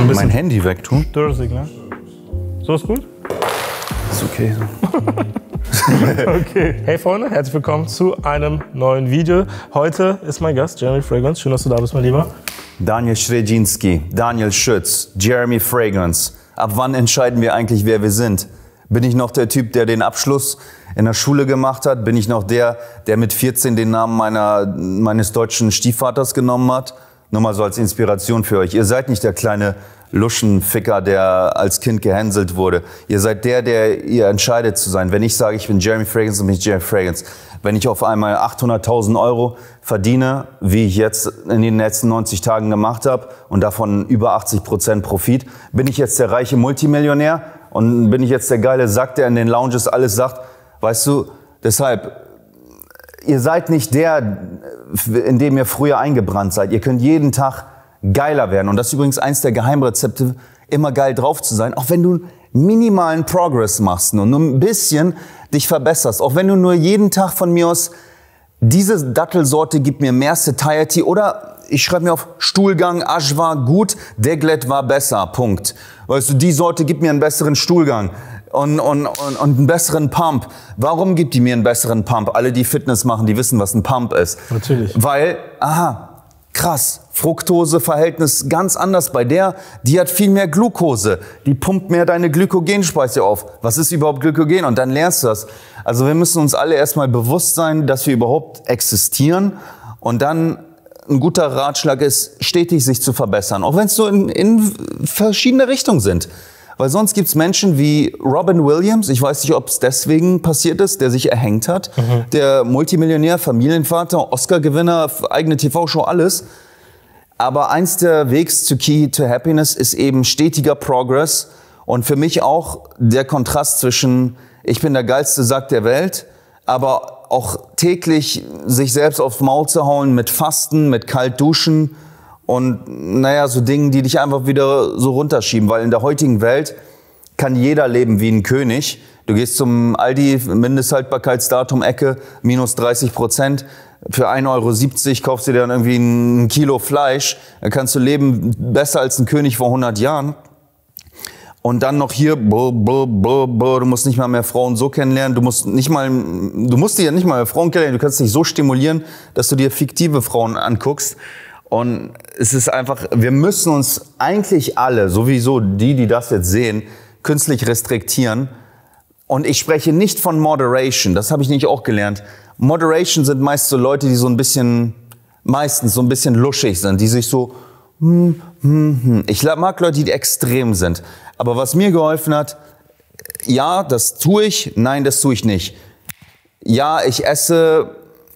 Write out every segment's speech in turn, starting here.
ein bisschen mein Handy wegtun. Störsignal. So ist gut? Ist okay so. Okay. Hey Freunde, herzlich willkommen zu einem neuen Video. Heute ist mein Gast Jeremy Fragrance. Schön, dass du da bist, mein Lieber. Daniel Schredzinski, Daniel Schütz, Jeremy Fragrance. Ab wann entscheiden wir eigentlich, wer wir sind? Bin ich noch der Typ, der den Abschluss in der Schule gemacht hat? Bin ich noch der mit 14 den Namen meines deutschen Stiefvaters genommen hat? Nur mal so als Inspiration für euch. Ihr seid nicht der kleine Luschenficker, der als Kind gehänselt wurde. Ihr seid der ihr entscheidet zu sein. Wenn ich sage, ich bin Jeremy Fragrance, dann bin ich Jeremy Fragrance. Wenn ich auf einmal 800.000 Euro verdiene, wie ich jetzt in den letzten 90 Tagen gemacht habe und davon über 80% Profit, bin ich jetzt der reiche Multimillionär und bin ich jetzt der geile Sack, der in den Lounges alles sagt. Weißt du, deshalb, ihr seid nicht der, in dem ihr früher eingebrannt seid. Ihr könnt jeden Tag geiler werden. Und das ist übrigens eins der Geheimrezepte, immer geil drauf zu sein. Auch wenn du minimalen Progress machst und nur ein bisschen dich verbesserst. Auch wenn du nur jeden Tag von mir aus, diese Dattelsorte gibt mir mehr Satiety oder ich schreibe mir auf Stuhlgang, Asch war gut, Deglet war besser, Punkt. Weißt du, die Sorte gibt mir einen besseren Stuhlgang. Und einen besseren Pump. Warum gibt die mir einen besseren Pump? Alle, die Fitness machen, die wissen, was ein Pump ist. Natürlich. Weil, krass, Fructose-Verhältnis ganz anders bei der. Die hat viel mehr Glucose. Die pumpt mehr deine Glykogenspeicher auf. Was ist überhaupt Glykogen? Und dann lernst du das. Also wir müssen uns alle erstmal bewusst sein, dass wir überhaupt existieren. Und dann ein guter Ratschlag ist, stetig sich zu verbessern. Auch wenn es so in verschiedene Richtungen sind. Weil sonst gibt's Menschen wie Robin Williams, ich weiß nicht, ob es deswegen passiert ist, der sich erhängt hat. Der Multimillionär, Familienvater, Oscar-Gewinner, eigene TV-Show, alles. Aber eins der Wegs zu Key to Happiness ist eben stetiger Progress. Und für mich auch der Kontrast zwischen, ich bin der geilste Sack der Welt, aber auch täglich sich selbst aufs Maul zu hauen mit Fasten, mit kalt duschen. Und naja, so Dinge, die dich einfach wieder so runterschieben. Weil in der heutigen Welt kann jeder leben wie ein König. Du gehst zum Aldi, Mindesthaltbarkeitsdatum, Ecke, minus 30%. Für 1,70 € kaufst du dir dann irgendwie ein Kilo Fleisch. Dann kannst du leben besser als ein König vor 100 Jahren. Und dann noch hier, du musst nicht mal mehr Frauen so kennenlernen. Du musst dir ja nicht mal mehr Frauen kennenlernen. Du kannst dich so stimulieren, dass du dir fiktive Frauen anguckst. Und es ist einfach, wir müssen uns eigentlich alle, sowieso die das jetzt sehen, künstlich restriktieren. Und ich spreche nicht von Moderation, das habe ich nicht auch gelernt. Moderation sind meist so Leute, die meistens so ein bisschen luschig sind, die sich so, Ich mag Leute, die extrem sind. Aber was mir geholfen hat, ja, das tue ich, nein, das tue ich nicht. Ja, ich esse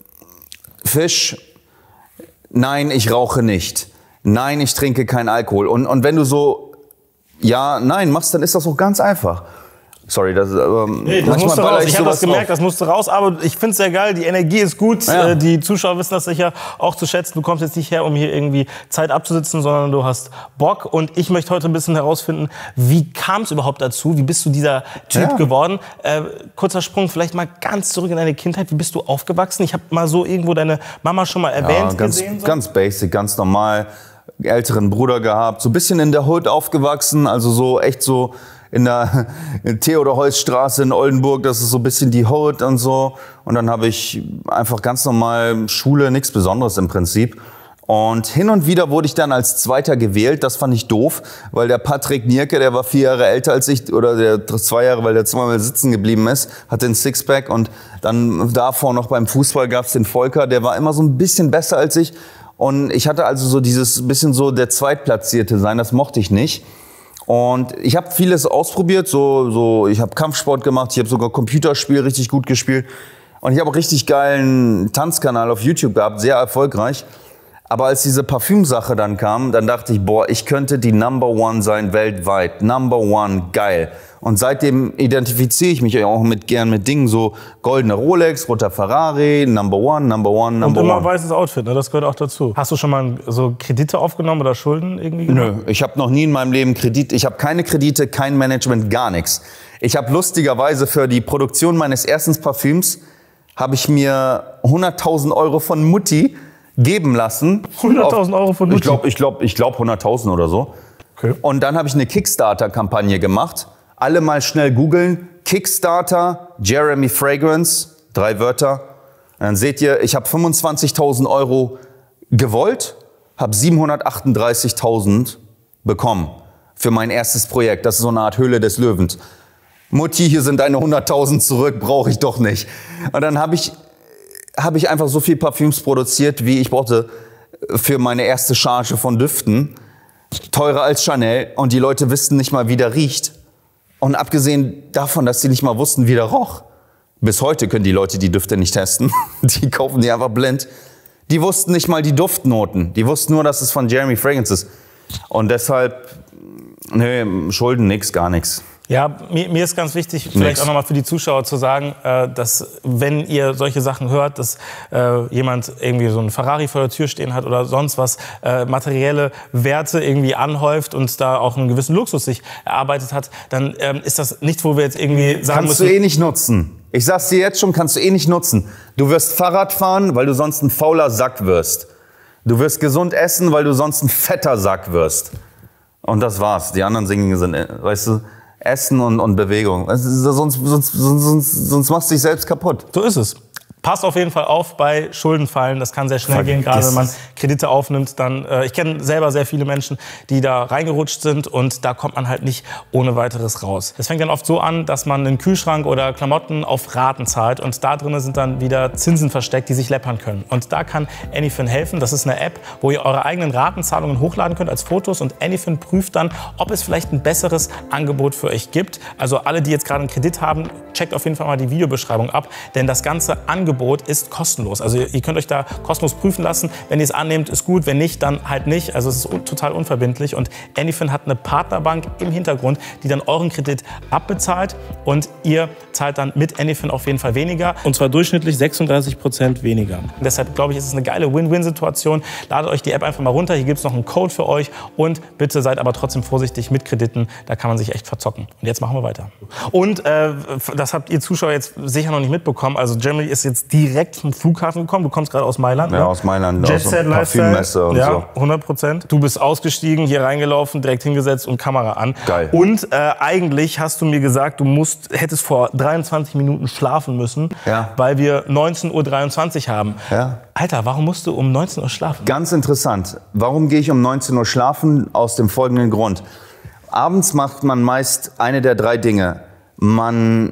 Fisch. Nein, ich rauche nicht. Nein, ich trinke keinen Alkohol. Und wenn du so ja, nein machst, dann ist das auch ganz einfach. Sorry, das musste raus. Ich habe das gemerkt, das musste raus. Aber ich finde es sehr geil. Die Energie ist gut. Ja. Die Zuschauer wissen das sicher auch zu schätzen. Du kommst jetzt nicht her, um hier irgendwie Zeit abzusitzen, sondern du hast Bock. Und ich möchte heute ein bisschen herausfinden, wie kam es überhaupt dazu? Wie bist du dieser Typ geworden? Kurzer Sprung, vielleicht mal ganz zurück in deine Kindheit. Wie bist du aufgewachsen? Ich habe mal so irgendwo deine Mama schon mal erwähnt gesehen. So. Ganz basic, ganz normal. Älteren Bruder gehabt. So ein bisschen in der Hood aufgewachsen. Also so echt so in der Theodor-Heuss-Straße in Oldenburg, das ist so ein bisschen die Hood und so. Und dann habe ich einfach ganz normal Schule, nichts Besonderes im Prinzip. Und hin und wieder wurde ich dann als Zweiter gewählt. Das fand ich doof, weil der Patrick Nierke, der war 4 Jahre älter als ich, oder der 2 Jahre, weil der zweimal sitzen geblieben ist, hatte ein Sixpack. Und dann davor noch beim Fußball gab's den Volker, der war immer so ein bisschen besser als ich. Und ich hatte also so dieses bisschen so der Zweitplatzierte sein, das mochte ich nicht. Und ich habe vieles ausprobiert, ich habe Kampfsport gemacht, ich habe sogar Computerspiel richtig gut gespielt und ich habe auch richtig geilen Tanzkanal auf YouTube gehabt, sehr erfolgreich. Aber als diese Parfümsache dann kam, dann dachte ich, boah, ich könnte die Number One sein weltweit. Number One, geil. Und seitdem identifiziere ich mich auch gern mit Dingen, so goldene Rolex, roter Ferrari, Number One, Number One, Number One. Und immer weißes Outfit, ne? Das gehört auch dazu. Hast du schon mal so Kredite aufgenommen oder Schulden irgendwie gemacht? Nö, ich habe noch nie in meinem Leben Kredit. Ich habe keine Kredite, kein Management, gar nichts. Ich habe lustigerweise für die Produktion meines ersten Parfüms habe ich mir 100.000 € von Mutti geben lassen. 100.000 € von Mutti? Ich glaub 100.000 oder so. Okay. Und dann habe ich eine Kickstarter-Kampagne gemacht. Alle mal schnell googeln. Kickstarter, Jeremy Fragrance, 3 Wörter. Und dann seht ihr, ich habe 25.000 Euro gewollt, habe 738.000 bekommen für mein erstes Projekt. Das ist so eine Art Höhle des Löwens. Mutti, hier sind deine 100.000 zurück, brauche ich doch nicht. Und dann habe ich einfach so viel Parfüms produziert, wie ich brauchte für meine erste Charge von Düften. Teurer als Chanel. Und die Leute wussten nicht mal, wie der riecht. Und abgesehen davon, dass sie nicht mal wussten, wie der roch. Bis heute können die Leute die Düfte nicht testen. Die kaufen die einfach blind. Die wussten nicht mal die Duftnoten. Die wussten nur, dass es von Jeremy Fragrance ist. Und deshalb, Schulden nix, gar nichts. Ja, mir ist ganz wichtig, vielleicht auch nochmal für die Zuschauer zu sagen, dass wenn ihr solche Sachen hört, dass jemand irgendwie so einen Ferrari vor der Tür stehen hat oder sonst was, materielle Werte irgendwie anhäuft und da auch einen gewissen Luxus sich erarbeitet hat, dann ist das nichts, wo wir jetzt irgendwie sagen müssen... Kannst du nicht nutzen. Ich sag's dir jetzt schon, kannst du nicht nutzen. Du wirst Fahrrad fahren, weil du sonst ein fauler Sack wirst. Du wirst gesund essen, weil du sonst ein fetter Sack wirst. Und das war's. Die anderen Dinge sind, weißt du... Essen und Bewegung. Sonst machst du dich selbst kaputt. So ist es. Passt auf jeden Fall auf bei Schuldenfallen. Das kann sehr schnell gehen, gerade wenn man Kredite aufnimmt. Dann, ich kenne selber sehr viele Menschen, die da reingerutscht sind und da kommt man halt nicht ohne weiteres raus. Es fängt dann oft so an, dass man einen Kühlschrank oder Klamotten auf Raten zahlt und da drin sind dann wieder Zinsen versteckt, die sich läppern können. Und da kann Anyfin helfen. Das ist eine App, wo ihr eure eigenen Ratenzahlungen hochladen könnt als Fotos und Anyfin prüft dann, ob es vielleicht ein besseres Angebot für euch gibt. Also alle, die jetzt gerade einen Kredit haben, checkt auf jeden Fall mal die Videobeschreibung ab, denn das ganze Angebot ist kostenlos. Also ihr könnt euch da kostenlos prüfen lassen. Wenn ihr es annehmt, ist gut. Wenn nicht, dann halt nicht. Also es ist total unverbindlich. Und Anyfin hat eine Partnerbank im Hintergrund, die dann euren Kredit abbezahlt. Und ihr zahlt dann mit Anyfin auf jeden Fall weniger. Und zwar durchschnittlich 36% weniger. Und deshalb glaube ich, ist es eine geile Win-Win-Situation. Ladet euch die App einfach mal runter. Hier gibt es noch einen Code für euch. Und bitte seid aber trotzdem vorsichtig mit Krediten. Da kann man sich echt verzocken. Und jetzt machen wir weiter. Und das habt ihr Zuschauer jetzt sicher noch nicht mitbekommen. Also Germany ist jetzt direkt vom Flughafen gekommen. Du kommst gerade aus Mailand. Ja, ne? Aus Mailand. Jet Set Parfümmesse und ja, so. 100%. Du bist ausgestiegen, hier reingelaufen, direkt hingesetzt und Kamera an. Geil. Und eigentlich hast du mir gesagt, du hättest vor 23 Minuten schlafen müssen, ja, weil wir 19:23 Uhr haben. Ja. Alter, warum musst du um 19 Uhr schlafen? Ganz interessant. Warum gehe ich um 19 Uhr schlafen? Aus dem folgenden Grund. Abends macht man meist eine der 3 Dinge. Man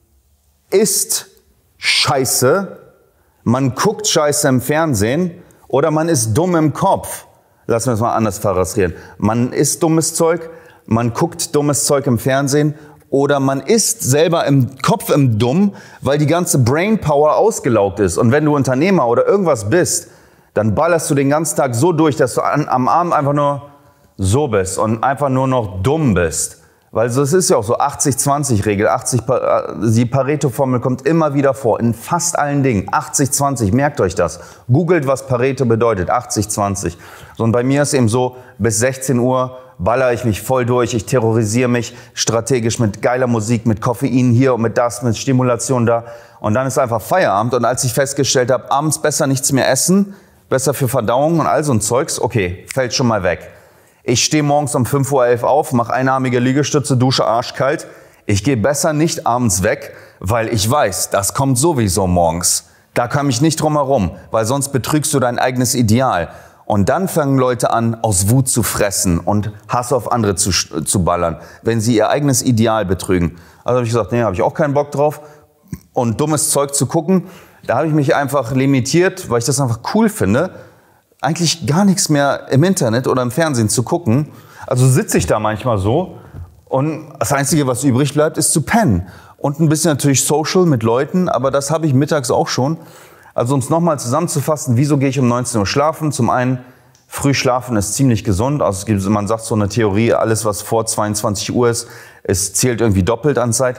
isst Scheiße, man guckt Scheiße im Fernsehen oder man ist dumm im Kopf. Lassen wir es mal anders paraphrasieren. Man isst dummes Zeug, man guckt dummes Zeug im Fernsehen oder man ist selber im Kopf im Dumm, weil die ganze Brainpower ausgelaugt ist. Und wenn du Unternehmer oder irgendwas bist, dann ballerst du den ganzen Tag so durch, dass du am Abend einfach nur so bist und einfach nur noch dumm bist. Weil es ist ja auch so 80-20-Regel, die Pareto-Formel kommt immer wieder vor, in fast allen Dingen. 80-20, merkt euch das. Googelt, was Pareto bedeutet, 80-20. So, und bei mir ist eben so, bis 16 Uhr baller ich mich voll durch, ich terrorisiere mich strategisch mit geiler Musik, mit Koffein hier und mit das, mit Stimulation da. Und dann ist einfach Feierabend. Und als ich festgestellt habe, abends besser nichts mehr essen, besser für Verdauung und all so ein Zeugs, okay, fällt schon mal weg. Ich stehe morgens um 5:11 Uhr auf, mache einarmige Liegestütze, dusche arschkalt. Ich gehe besser nicht abends weg, weil ich weiß, das kommt sowieso morgens. Da kann ich nicht drum herum, weil sonst betrügst du dein eigenes Ideal. Und dann fangen Leute an, aus Wut zu fressen und Hass auf andere zu ballern, wenn sie ihr eigenes Ideal betrügen. Also habe ich gesagt, nee, habe ich auch keinen Bock drauf. Und dummes Zeug zu gucken, da habe ich mich einfach limitiert, weil ich das einfach cool finde, eigentlich gar nichts mehr im Internet oder im Fernsehen zu gucken. Also sitze ich da manchmal so und das Einzige, was übrig bleibt, ist zu pennen. Und ein bisschen natürlich Social mit Leuten, aber das habe ich mittags auch schon. Also um es nochmal zusammenzufassen, wieso gehe ich um 19 Uhr schlafen? Zum einen, früh schlafen ist ziemlich gesund. Also man sagt so eine Theorie, alles was vor 22 Uhr ist, es zählt irgendwie doppelt an Zeit.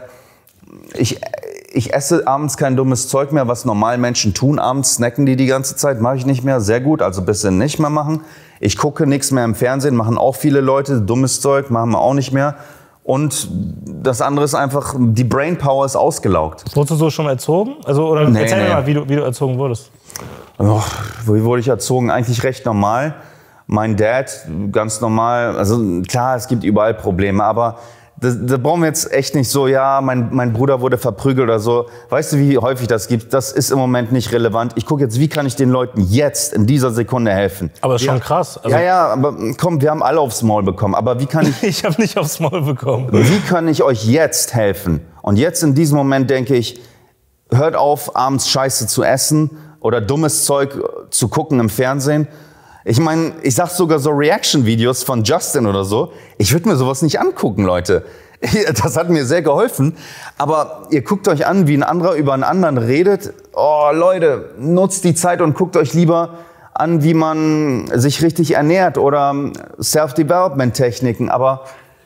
Ich esse abends kein dummes Zeug mehr, was normal Menschen tun. Abends snacken die ganze Zeit, mache ich nicht mehr. Sehr gut, also ein bisschen nicht mehr machen. Ich gucke nichts mehr im Fernsehen, machen auch viele Leute. Dummes Zeug machen wir auch nicht mehr. Und das andere ist einfach, die Brainpower ist ausgelaugt. Wurdest du so schon erzogen? Also, oder erzähl mir mal, wie du erzogen wurdest. Oh, wie wurde ich erzogen? Eigentlich recht normal. Mein Dad, ganz normal, also klar, es gibt überall Probleme, aber da brauchen wir jetzt echt nicht so, ja, mein Bruder wurde verprügelt oder so. Weißt du, wie häufig das gibt? Das ist im Moment nicht relevant. Ich gucke jetzt, wie kann ich den Leuten jetzt in dieser Sekunde helfen? Aber das ist schon krass. Also ja, aber komm, wir haben alle aufs Maul bekommen. Aber wie kann ich... Ich habe nicht aufs Maul bekommen. Wie kann ich euch jetzt helfen? Und jetzt in diesem Moment denke ich, hört auf, abends Scheiße zu essen oder dummes Zeug zu gucken im Fernsehen. Ich meine, ich sag sogar so Reaction-Videos von Justin oder so. Ich würde mir sowas nicht angucken, Leute. Das hat mir sehr geholfen. Aber ihr guckt euch an, wie ein anderer über einen anderen redet. Oh, Leute, nutzt die Zeit und guckt euch lieber an, wie man sich richtig ernährt oder Self-Development-Techniken. Aber,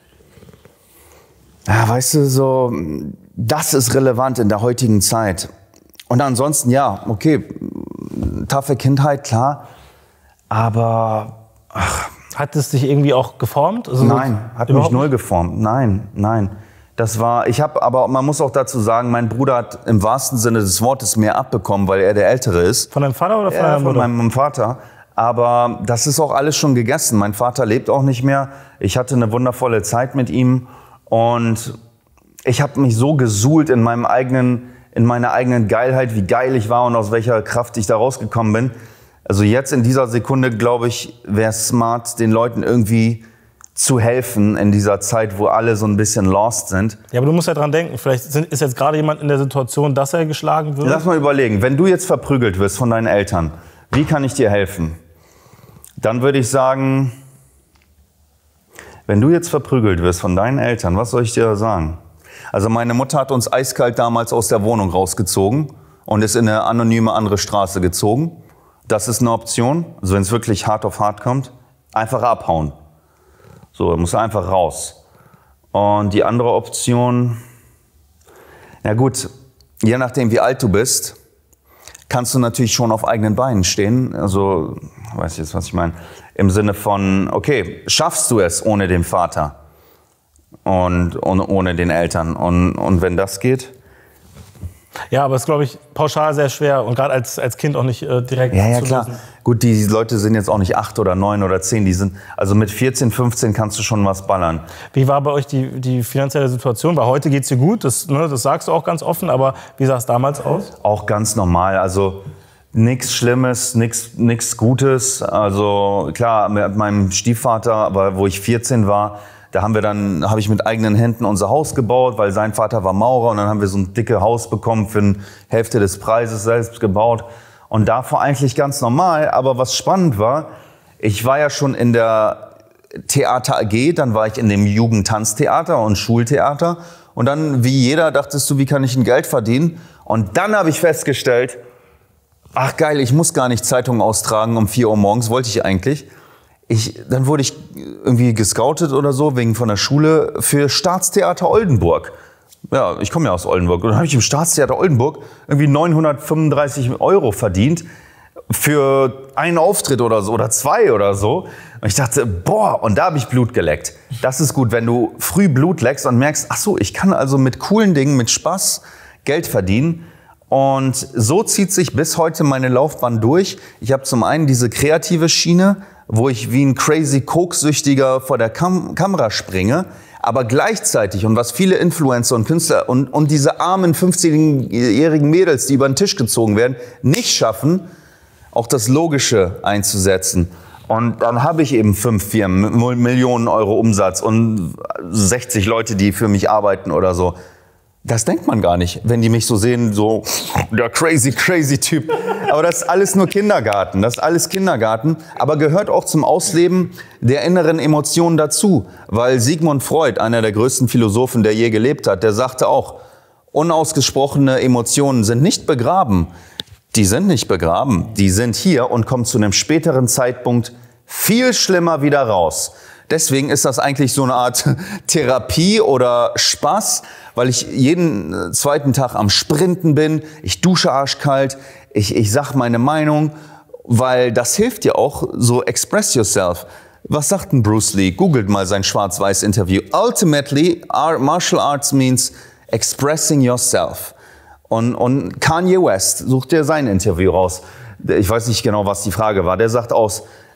ja, weißt du, so, das ist relevant in der heutigen Zeit. Und ansonsten, ja, okay, taffe Kindheit, klar. Aber hat es dich irgendwie auch geformt? Also nein, hat mich null geformt. Nein. Das war, aber man muss auch dazu sagen, mein Bruder hat im wahrsten Sinne des Wortes mehr abbekommen, weil er der Ältere ist. Von deinem Vater oder von deinem Bruder? Von meinem Vater. Aber das ist auch alles schon gegessen. Mein Vater lebt auch nicht mehr. Ich hatte eine wundervolle Zeit mit ihm und ich habe mich so gesuhlt in meiner eigenen Geilheit, wie geil ich war und aus welcher Kraft ich da rausgekommen bin. Also jetzt in dieser Sekunde, glaube ich, wäre es smart, den Leuten irgendwie zu helfen in dieser Zeit, wo alle so ein bisschen lost sind. Ja, aber du musst ja dran denken, vielleicht ist jetzt gerade jemand in der Situation, dass er geschlagen wird. Lass mal überlegen, wenn du jetzt verprügelt wirst von deinen Eltern, wie kann ich dir helfen? Dann würde ich sagen, wenn du jetzt verprügelt wirst von deinen Eltern, was soll ich dir sagen? Also meine Mutter hat uns eiskalt damals aus der Wohnung rausgezogen und ist in eine anonyme andere Straße gezogen. Das ist eine Option. Also wenn es wirklich hart auf hart kommt, einfach abhauen. So, muss einfach raus. Und die andere Option, ja gut, je nachdem wie alt du bist, kannst du natürlich schon auf eigenen Beinen stehen. Also, weißt du jetzt, was ich meine? Im Sinne von, okay, schaffst du es ohne den Vater und ohne den Eltern? Und wenn das geht? Ja, aber es ist, glaube ich, pauschal sehr schwer und gerade als Kind auch nicht direkt ja, klar. Gut, die Leute sind jetzt auch nicht 8 oder 9 oder 10, die sind, also mit 14, 15 kannst du schon was ballern. Wie war bei euch die finanzielle Situation? Weil heute geht's dir gut, das sagst du auch ganz offen, aber wie sah es damals aus? Auch ganz normal, also nichts Schlimmes, nichts Gutes. Also klar, mit meinem Stiefvater, aber wo ich 14 war, da habe ich mit eigenen Händen unser Haus gebaut, weil sein Vater war Maurer und dann haben wir so ein dickes Haus bekommen für eine Hälfte des Preises selbst gebaut. Und davor eigentlich ganz normal, aber was spannend war, ich war ja schon in der Theater AG, dann war ich in dem Jugendtanztheater und Schultheater und dann, wie jeder, dachtest du, wie kann ich ein Geld verdienen? Und dann habe ich festgestellt, ach geil, ich muss gar nicht Zeitungen austragen um 4 Uhr morgens, wollte ich eigentlich. Dann wurde ich irgendwie gescoutet oder so, wegen von der Schule, für Staatstheater Oldenburg. Ja, ich komme ja aus Oldenburg. Und dann habe ich im Staatstheater Oldenburg irgendwie 935 € verdient für einen Auftritt oder so, oder 2 oder so. Und ich dachte, boah, und da habe ich Blut geleckt. Das ist gut, wenn du früh Blut leckst und merkst, ach so, ich kann also mit coolen Dingen, mit Spaß Geld verdienen. Und so zieht sich bis heute meine Laufbahn durch. Ich habe zum einen diese kreative Schiene, wo ich wie ein crazy Koksüchtiger vor der Kamera springe, aber gleichzeitig, und was viele Influencer und Künstler und diese armen 15-jährigen Mädels, die über den Tisch gezogen werden, nicht schaffen, auch das Logische einzusetzen. Und dann habe ich eben 5 Firmen mit Millionen Euro Umsatz und 60 Leute, die für mich arbeiten oder so. Das denkt man gar nicht, wenn die mich so sehen, so der crazy Typ. Aber das ist alles nur Kindergarten, das ist alles Kindergarten, aber gehört auch zum Ausleben der inneren Emotionen dazu. Weil Sigmund Freud, einer der größten Philosophen, der je gelebt hat, der sagte auch, unausgesprochene Emotionen sind nicht begraben. Die sind nicht begraben, die sind hier und kommen zu einem späteren Zeitpunkt viel schlimmer wieder raus. Deswegen ist das eigentlich so eine Art Therapie oder Spaß, weil ich jeden zweiten Tag am Sprinten bin. Ich dusche arschkalt, ich sag meine Meinung, weil das hilft dir auch, so express yourself. Was sagt denn Bruce Lee? Googelt mal sein Schwarz-Weiß-Interview. Ultimately, Martial Arts means expressing yourself. Und Kanye West, sucht dir sein Interview raus. Ich weiß nicht genau, was die Frage war. Der sagt aus,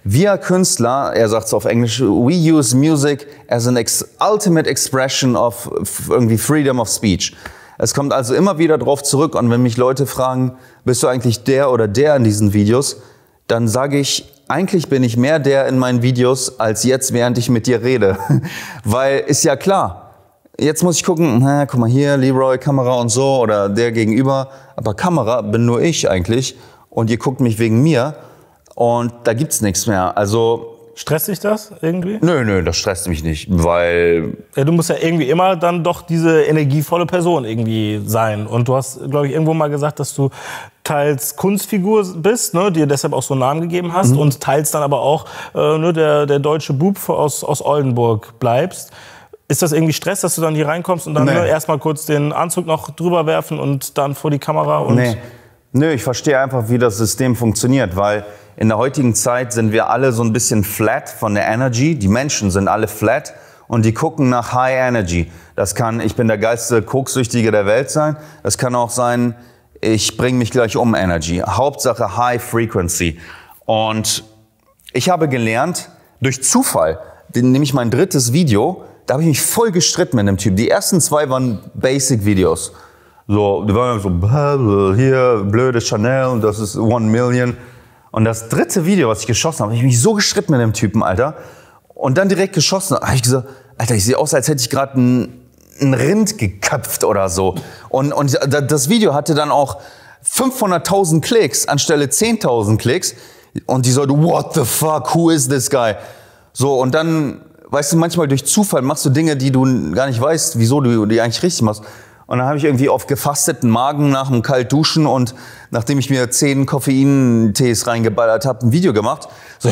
Wir Künstler, er sagt es auf Englisch, we use music as an ultimate expression of irgendwie freedom of speech. Es kommt also immer wieder drauf zurück und wenn mich Leute fragen, bist du eigentlich der oder der in diesen Videos, dann sage ich, eigentlich bin ich mehr der in meinen Videos als jetzt, während ich mit dir rede. Weil ist ja klar, jetzt muss ich gucken, guck mal hier, Leroy, Kamera und so oder der gegenüber, aber Kamera bin nur ich eigentlich und ihr guckt mich wegen mir und da gibt's nichts mehr. Also stresst dich das irgendwie? Nö, das stresst mich nicht, weil... Ja, du musst ja irgendwie immer dann doch diese energievolle Person irgendwie sein. Und du hast, glaube ich, irgendwo mal gesagt, dass du teils Kunstfigur bist, ne, dir deshalb auch so einen Namen gegeben hast und teils dann aber auch der deutsche Bub aus Oldenburg bleibst. Ist das irgendwie Stress, dass du dann hier reinkommst und dann erstmal kurz den Anzug noch drüber werfen und dann vor die Kamera? Und Nö, ich verstehe einfach, wie das System funktioniert, weil in der heutigen Zeit sind wir alle so ein bisschen flat von der Energy. Die Menschen sind alle flat und die gucken nach High Energy. Das kann, ich bin der geilste Kokssüchtige der Welt sein. Das kann auch sein, ich bringe mich gleich um Energy. Hauptsache High Frequency. Und ich habe gelernt, durch Zufall, nämlich mein drittes Video, da habe ich mich voll gestritten mit dem Typ. Die ersten 2 waren Basic-Videos. So, die waren so, hier, blöde Chanel und das ist 1 Million. Und das dritte Video, was ich geschossen habe, habe ich mich so gestritten mit dem Typen, Alter. Und dann direkt geschossen, habe ich gesagt, Alter, ich sehe aus, als hätte ich gerade ein Rind geköpft oder so. Und das Video hatte dann auch 500.000 Klicks anstelle 10.000 Klicks. Und die so, what the fuck, who is this guy? So, und dann, weißt du, manchmal durch Zufall machst du Dinge, die du gar nicht weißt, wieso du die eigentlich richtig machst. Und dann habe ich irgendwie auf gefasteten Magen nach dem Kaltduschen und nachdem ich mir 10 Koffeintees reingeballert habe, ein Video gemacht. So,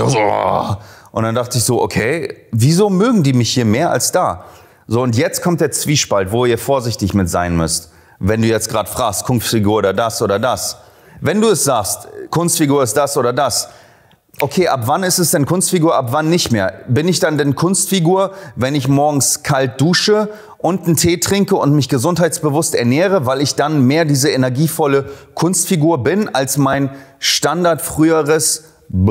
und dann dachte ich so, okay, wieso mögen die mich hier mehr als da? So, und jetzt kommt der Zwiespalt, wo ihr vorsichtig mit sein müsst. Wenn du jetzt gerade fragst, Kunstfigur oder das oder das. Wenn du es sagst, Kunstfigur ist das oder das. Okay, ab wann ist es denn Kunstfigur, ab wann nicht mehr? Bin ich dann denn Kunstfigur, wenn ich morgens kalt dusche und einen Tee trinke und mich gesundheitsbewusst ernähre, weil ich dann mehr diese energievolle Kunstfigur bin als mein Standard früheres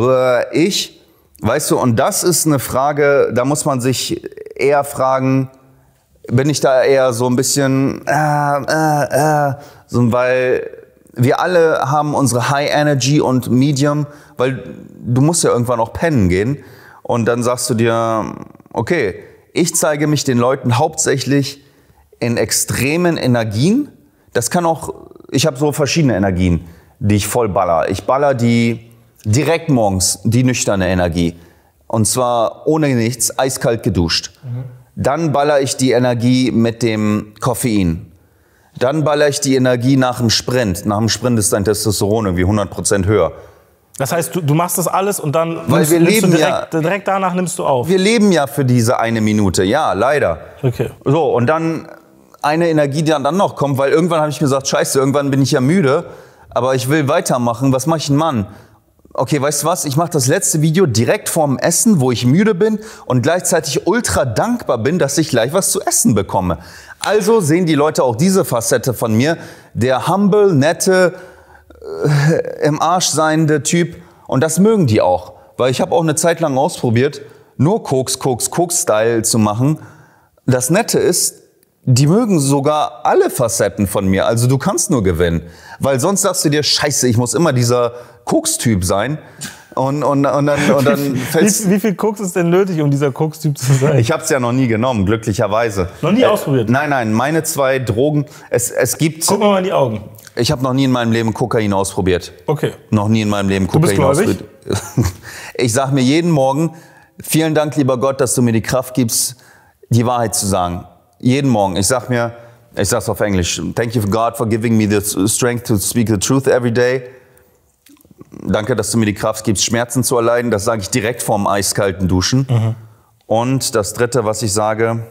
Ich? Weißt du, und das ist eine Frage, da muss man sich eher fragen, bin ich da eher so ein bisschen, so, weil wir alle haben unsere High Energy und Medium, weil du musst ja irgendwann auch pennen gehen und dann sagst du dir, okay, ich zeige mich den Leuten hauptsächlich in extremen Energien. Das kann auch, ich habe so verschiedene Energien, die ich voll baller. Ich baller die direkt morgens, die nüchterne Energie. Und zwar ohne nichts, eiskalt geduscht. Dann baller ich die Energie mit dem Koffein. Dann baller ich die Energie nach dem Sprint. Nach dem Sprint ist dein Testosteron irgendwie 100% höher. Das heißt, du machst das alles und dann direkt danach nimmst du auf? Wir leben ja für diese 1 Minute, ja, leider. Okay. So, und dann eine Energie, die dann noch kommt, weil irgendwann habe ich gesagt, scheiße, irgendwann bin ich ja müde, aber ich will weitermachen, was mache ich denn, Mann? Okay, weißt du was, ich mache das letzte Video direkt vorm Essen, wo ich müde bin und gleichzeitig ultra dankbar bin, dass ich gleich was zu essen bekomme. Also sehen die Leute auch diese Facette von mir, der humble, nette, im Arsch seiende Typ, und das mögen die auch, weil ich habe auch eine Zeit lang ausprobiert, nur Koks-Style zu machen. Das Nette ist, die mögen sogar alle Facetten von mir, also du kannst nur gewinnen, weil sonst sagst du dir, scheiße, ich muss immer dieser Koks-Typ sein und dann fällst... Wie viel Koks ist denn nötig, um dieser Koks-Typ zu sein? Ich habe es ja noch nie genommen, glücklicherweise. Noch nie ausprobiert? Nein, meine 2 Drogen, es gibt... Guck mal in die Augen. Ich habe noch nie in meinem Leben Kokain ausprobiert. Okay. Noch nie in meinem Leben Kokain ausprobiert. Ich sage mir jeden Morgen, vielen Dank, lieber Gott, dass du mir die Kraft gibst, die Wahrheit zu sagen. Jeden Morgen. Ich sag's auf Englisch. Thank you God for giving me the strength to speak the truth every day. Danke, dass du mir die Kraft gibst, Schmerzen zu erleiden. Das sage ich direkt vorm eiskalten Duschen. Und das Dritte, was ich sage,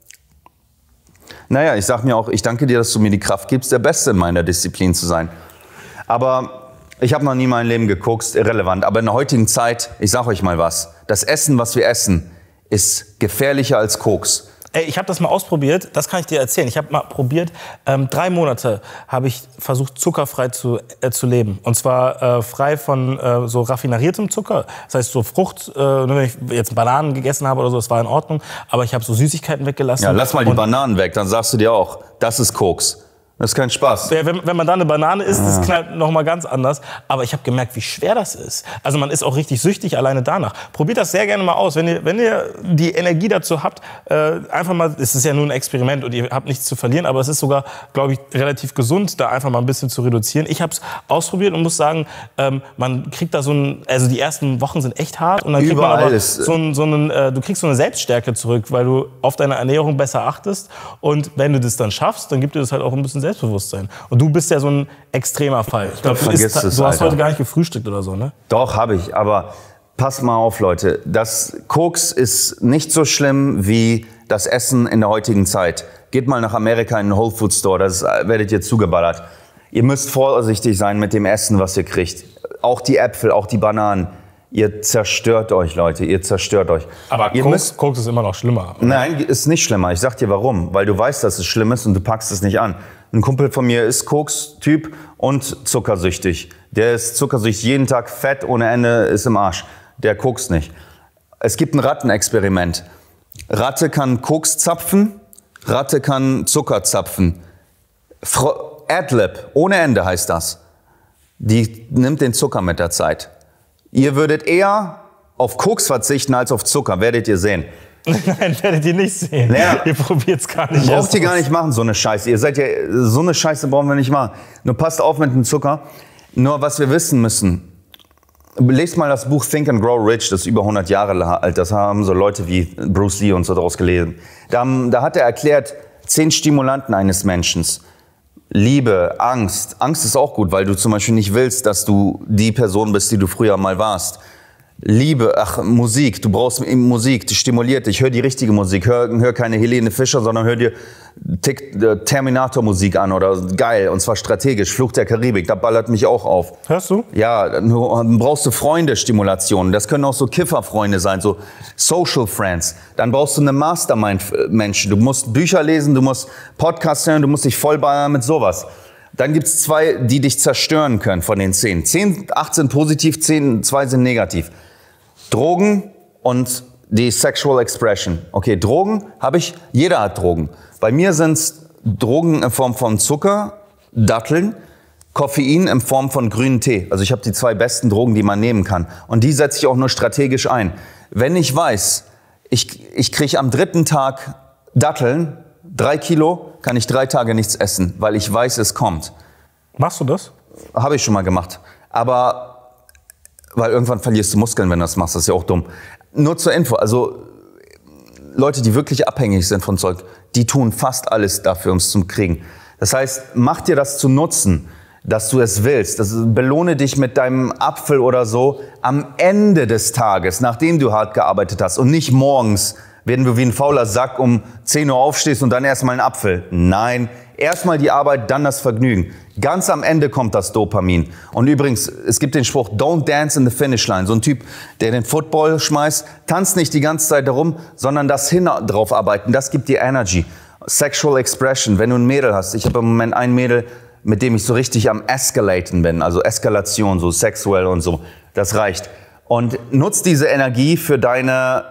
naja, ich sage mir auch, ich danke dir, dass du mir die Kraft gibst, der Beste in meiner Disziplin zu sein. Aber ich habe noch nie mein Leben gekokst, irrelevant. Aber in der heutigen Zeit, ich sage euch mal was, das Essen, was wir essen, ist gefährlicher als Koks. Ey, ich habe das mal ausprobiert, das kann ich dir erzählen. Ich habe mal probiert, 3 Monate habe ich versucht, zuckerfrei zu leben. Und zwar frei von so raffineriertem Zucker. Das heißt, so Frucht, wenn ich jetzt Bananen gegessen habe oder so, das war in Ordnung. Aber ich habe so Süßigkeiten weggelassen. Ja, lass mal die Bananen weg, dann sagst du dir auch, das ist Koks. Das ist kein Spaß. Wenn man da eine Banane isst, das knallt noch mal ganz anders. Aber ich habe gemerkt, wie schwer das ist. Also man ist auch richtig süchtig alleine danach. Probiert das sehr gerne mal aus. Wenn ihr die Energie dazu habt, einfach mal, es ist ja nur ein Experiment und ihr habt nichts zu verlieren, aber es ist sogar, glaube ich, relativ gesund, da einfach mal ein bisschen zu reduzieren. Ich habe es ausprobiert und muss sagen, man kriegt da also die ersten Wochen sind echt hart und dann kriegt man aber du kriegst so eine Selbststärke zurück, weil du auf deine Ernährung besser achtest und wenn du das dann schaffst, dann gibt dir das halt auch ein bisschen Selbstbewusstsein. Und du bist ja so ein extremer Fall. Ich glaube, du hast heute gar nicht gefrühstückt oder so, ne? Doch, habe ich. Aber pass mal auf, Leute. Das Koks ist nicht so schlimm wie das Essen in der heutigen Zeit. Geht mal nach Amerika in einen Whole Food Store, das werdet ihr zugeballert. Ihr müsst vorsichtig sein mit dem Essen, was ihr kriegt. Auch die Äpfel, auch die Bananen. Ihr zerstört euch, Leute, ihr zerstört euch. Aber Koks ist immer noch schlimmer. Oder? Nein, ist nicht schlimmer. Ich sag dir warum. Weil du weißt, dass es schlimm ist und du packst es nicht an. Ein Kumpel von mir ist Koks-Typ und zuckersüchtig. Der ist zuckersüchtig, jeden Tag fett ohne Ende, ist im Arsch. Der kokst nicht. Es gibt ein Rattenexperiment. Ratte kann Koks zapfen, Ratte kann Zucker zapfen. Adlib, ohne Ende heißt das. Die nimmt den Zucker mit der Zeit. Ihr würdet eher auf Koks verzichten als auf Zucker, werdet ihr sehen. Nein, werdet ihr nicht sehen. Naja, ihr probiert es gar nicht. Braucht ihr gar nicht machen, so eine Scheiße. Ihr seid ja, so eine Scheiße brauchen wir nicht machen. Nur passt auf mit dem Zucker. Nur was wir wissen müssen. Lest mal das Buch Think and Grow Rich, das ist über 100 Jahre alt. Das haben so Leute wie Bruce Lee und so daraus gelesen. Da hat er erklärt, 10 Stimulanten eines Menschen. Liebe, Angst. Angst ist auch gut, weil du zum Beispiel nicht willst, dass du die Person bist, die du früher mal warst. Liebe, Musik, du brauchst Musik, die stimuliert dich, hör die richtige Musik, hör keine Helene Fischer, sondern hör dir Terminator-Musik an oder geil, und zwar strategisch, Fluch der Karibik, da ballert mich auch auf. Hörst du? Ja, dann brauchst du Freunde-Stimulationen, das können auch so Kifferfreunde sein, so Social Friends, dann brauchst du eine Mastermind-Menschen, du musst Bücher lesen, du musst Podcasts hören, du musst dich vollballern mit sowas. Dann gibt's 2, die dich zerstören können von den 10. 8 sind positiv, 2 sind negativ. Drogen und die Sexual Expression. Okay, Drogen habe ich, jeder hat Drogen. Bei mir sind's Drogen in Form von Zucker, Datteln, Koffein in Form von grünen Tee. Also ich habe die 2 besten Drogen, die man nehmen kann. Und die setze ich auch nur strategisch ein. Wenn ich weiß, ich kriege am 3. Tag Datteln, 3 Kilo, kann ich 3 Tage nichts essen, weil ich weiß, es kommt. Machst du das? Habe ich schon mal gemacht. Aber, weil irgendwann verlierst du Muskeln, wenn du das machst, das ist ja auch dumm. Nur zur Info, also Leute, die wirklich abhängig sind von Zeug, die tun fast alles dafür, um es zu kriegen. Das heißt, mach dir das zu nutzen, dass du es willst. Belohne dich mit deinem Apfel oder so am Ende des Tages, nachdem du hart gearbeitet hast und nicht morgens, wenn du wie ein fauler Sack um 10 Uhr aufstehst und dann erstmal einen Apfel. Nein, erstmal die Arbeit, dann das Vergnügen. Ganz am Ende kommt das Dopamin. Und übrigens, es gibt den Spruch, don't dance in the finish line. So ein Typ, der den Football schmeißt, tanzt nicht die ganze Zeit darum, sondern das drauf arbeiten, das gibt dir Energy. Sexual Expression, wenn du ein Mädel hast. Ich habe im Moment ein Mädel, mit dem ich so richtig am Escalaten bin, also Eskalation, so sexuell und so. Das reicht. Und nutz diese Energie für deinen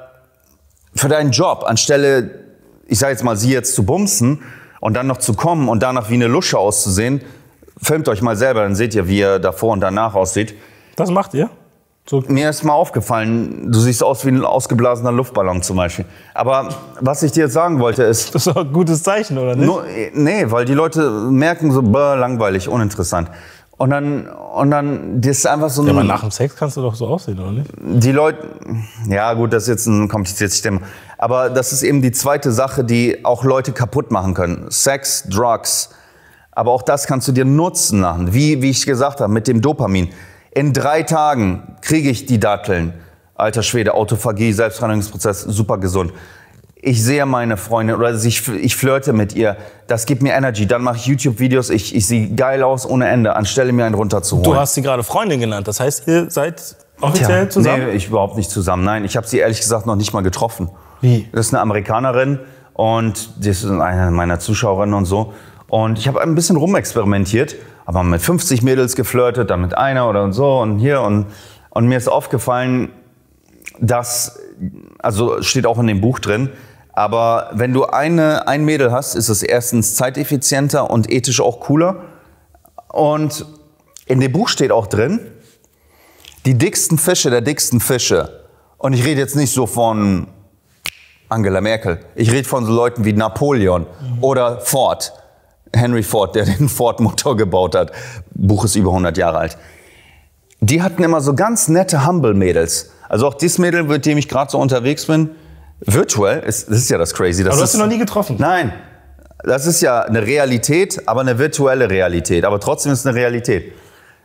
Job, anstelle, ich sage jetzt mal, sie jetzt zu bumsen und dann noch zu kommen und danach wie eine Lusche auszusehen. Filmt euch mal selber, dann seht ihr, wie er davor und danach aussieht. Das macht ihr? So. Mir ist mal aufgefallen, du siehst aus wie ein ausgeblasener Luftballon zum Beispiel. Aber was ich dir jetzt sagen wollte ist... Das ist doch ein gutes Zeichen, oder nicht? Nee, weil die Leute merken so, langweilig, uninteressant. Und dann, das ist einfach so ein... Ja, aber nach dem Sex kannst du doch so aussehen, oder nicht? Die Leute, ja gut, das ist jetzt ein kompliziertes Thema. Aber das ist eben die zweite Sache, die auch Leute kaputt machen können. Sex, Drugs. Aber auch das kannst du dir nutzen lassen. Wie ich gesagt habe, mit dem Dopamin. In 3 Tagen kriege ich die Datteln. Alter Schwede, Autophagie, Selbstreinigungsprozess, super gesund. Ich sehe meine Freundin oder ich flirte mit ihr. Das gibt mir Energy. Dann mache ich YouTube-Videos. Ich sehe geil aus ohne Ende, anstelle mir einen runterzuholen. Du hast sie gerade Freundin genannt. Das heißt, ihr seid offiziell zusammen? Nee, ich überhaupt nicht zusammen. Nein, ich habe sie ehrlich gesagt noch nicht mal getroffen. Wie? Das ist eine Amerikanerin Und das ist eine meiner Zuschauerinnen und so. Und ich habe ein bisschen rumexperimentiert, aber mit 50 Mädels geflirtet, dann mit einer oder und so und hier. Und mir ist aufgefallen, dass, also steht auch in dem Buch drin, aber wenn du ein Mädel hast, ist es erstens zeiteffizienter und ethisch auch cooler. Und in dem Buch steht auch drin, die dicksten Fische der dicksten Fische. Und ich rede jetzt nicht so von Angela Merkel. Ich rede von so Leuten wie Napoleon oder Ford. Henry Ford, der den Ford-Motor gebaut hat. Buch ist über 100 Jahre alt. Die hatten immer so ganz nette Humble-Mädels. Also auch dieses Mädel, mit dem ich gerade so unterwegs bin, virtuell, das ist ja das Crazy. Aber du hast sie noch nie getroffen? Nein, das ist ja eine Realität, aber eine virtuelle Realität. Aber trotzdem ist es eine Realität.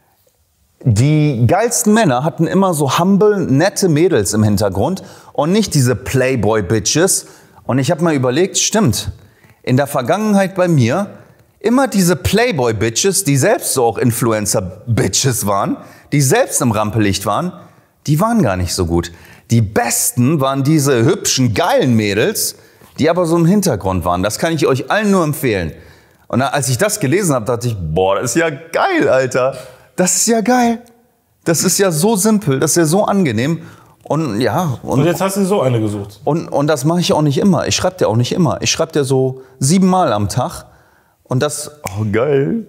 Die geilsten Männer hatten immer so humble, nette Mädels im Hintergrund und nicht diese Playboy-Bitches. Und ich habe mal überlegt, stimmt, in der Vergangenheit bei mir immer diese Playboy-Bitches, die selbst so auch Influencer-Bitches waren, die selbst im Rampenlicht waren, die waren gar nicht so gut. Die besten waren diese hübschen, geilen Mädels, die aber so im Hintergrund waren. Das kann ich euch allen nur empfehlen. Und als ich das gelesen habe, dachte ich, boah, das ist ja geil, Alter. Das ist ja geil. Das ist ja so simpel, das ist ja so angenehm. Und ja. Und jetzt hast du so eine gesucht. Und das mache ich auch nicht immer. Ich schreibe dir auch nicht immer. Ich schreibe dir so 7 Mal am Tag. Und das, oh geil.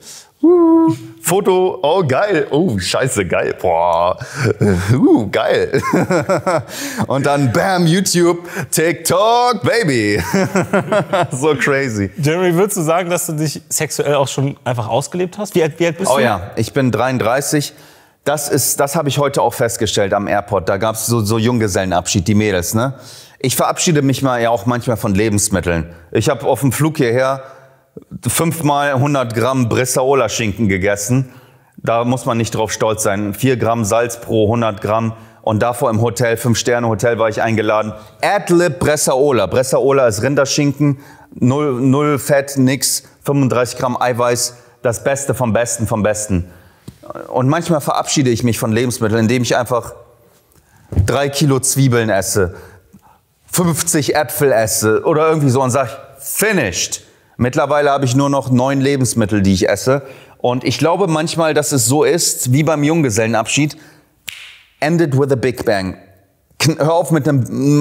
Foto, oh geil. Oh, scheiße, geil. Boah, geil. Und dann bam, YouTube, TikTok, Baby. So crazy. Jeremy, würdest du sagen, dass du dich sexuell auch schon einfach ausgelebt hast? Wie alt bist du? Oh ja, ich bin 33. Das habe ich heute auch festgestellt am Airport. Da gab es so Junggesellenabschied, die Mädels, ne? Ich verabschiede mich mal ja auch manchmal von Lebensmitteln. Ich habe auf dem Flug hierher 5-mal 100 Gramm Bressaola-Schinken gegessen. Da muss man nicht drauf stolz sein. 4 Gramm Salz pro 100 Gramm. Und davor im Hotel, 5-Sterne-Hotel war ich eingeladen. Adlib Bressaola. Bressaola ist Rinderschinken. 0 Fett, nix. 35 Gramm Eiweiß. Das Beste vom Besten vom Besten. Und manchmal verabschiede ich mich von Lebensmitteln, indem ich einfach 3 Kilo Zwiebeln esse, 50 Äpfel esse oder irgendwie so und sage, finished. Mittlerweile habe ich nur noch 9 Lebensmittel, die ich esse. Und ich glaube manchmal, dass es so ist, wie beim Junggesellenabschied. End it with a big bang. Hör's mit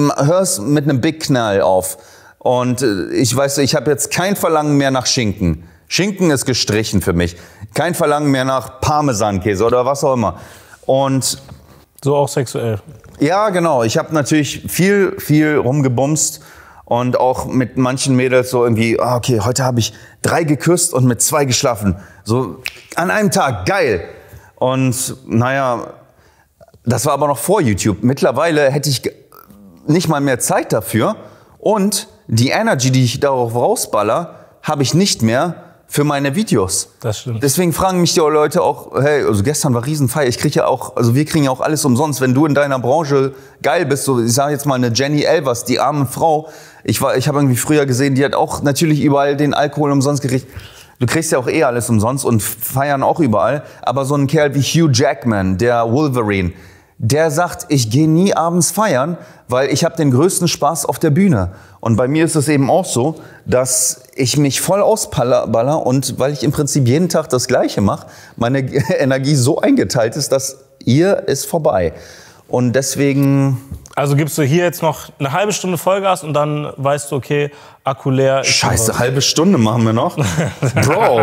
einem Big Knall auf. Und ich weiß, ich habe jetzt kein Verlangen mehr nach Schinken. Schinken ist gestrichen für mich. Kein Verlangen mehr nach Parmesankäse oder was auch immer. Und so auch sexuell. Ja, genau. Ich habe natürlich viel rumgebumst. Und auch mit manchen Mädels so irgendwie, okay, heute habe ich 3 geküsst und mit 2 geschlafen. So an einem Tag, geil. Und naja, das war aber noch vor YouTube. Mittlerweile hätte ich nicht mal mehr Zeit dafür. Und die Energy, die ich darauf rausballer, habe ich nicht mehr für meine Videos. Das stimmt. Deswegen fragen mich die Leute auch, hey, also gestern war Riesenfeier, ich kriege ja auch, also wir kriegen ja auch alles umsonst, wenn du in deiner Branche geil bist, so ich sage jetzt mal eine Jenny Elvers, die arme Frau, ich habe irgendwie früher gesehen, die hat auch natürlich überall den Alkohol umsonst gekriegt. Du kriegst ja auch alles umsonst und feiern auch überall, aber so ein Kerl wie Hugh Jackman, der Wolverine, der sagt, ich gehe nie abends feiern, weil ich habe den größten Spaß auf der Bühne. Und bei mir ist es eben auch so, dass ich mich voll ausballer und weil ich im Prinzip jeden Tag das Gleiche mache, meine Energie so eingeteilt ist, dass ihr ist vorbei. Und deswegen... Also gibst du hier jetzt noch eine halbe Stunde Vollgas und dann weißt du, okay, Akku leer. Scheiße, halbe Stunde machen wir noch? Bro,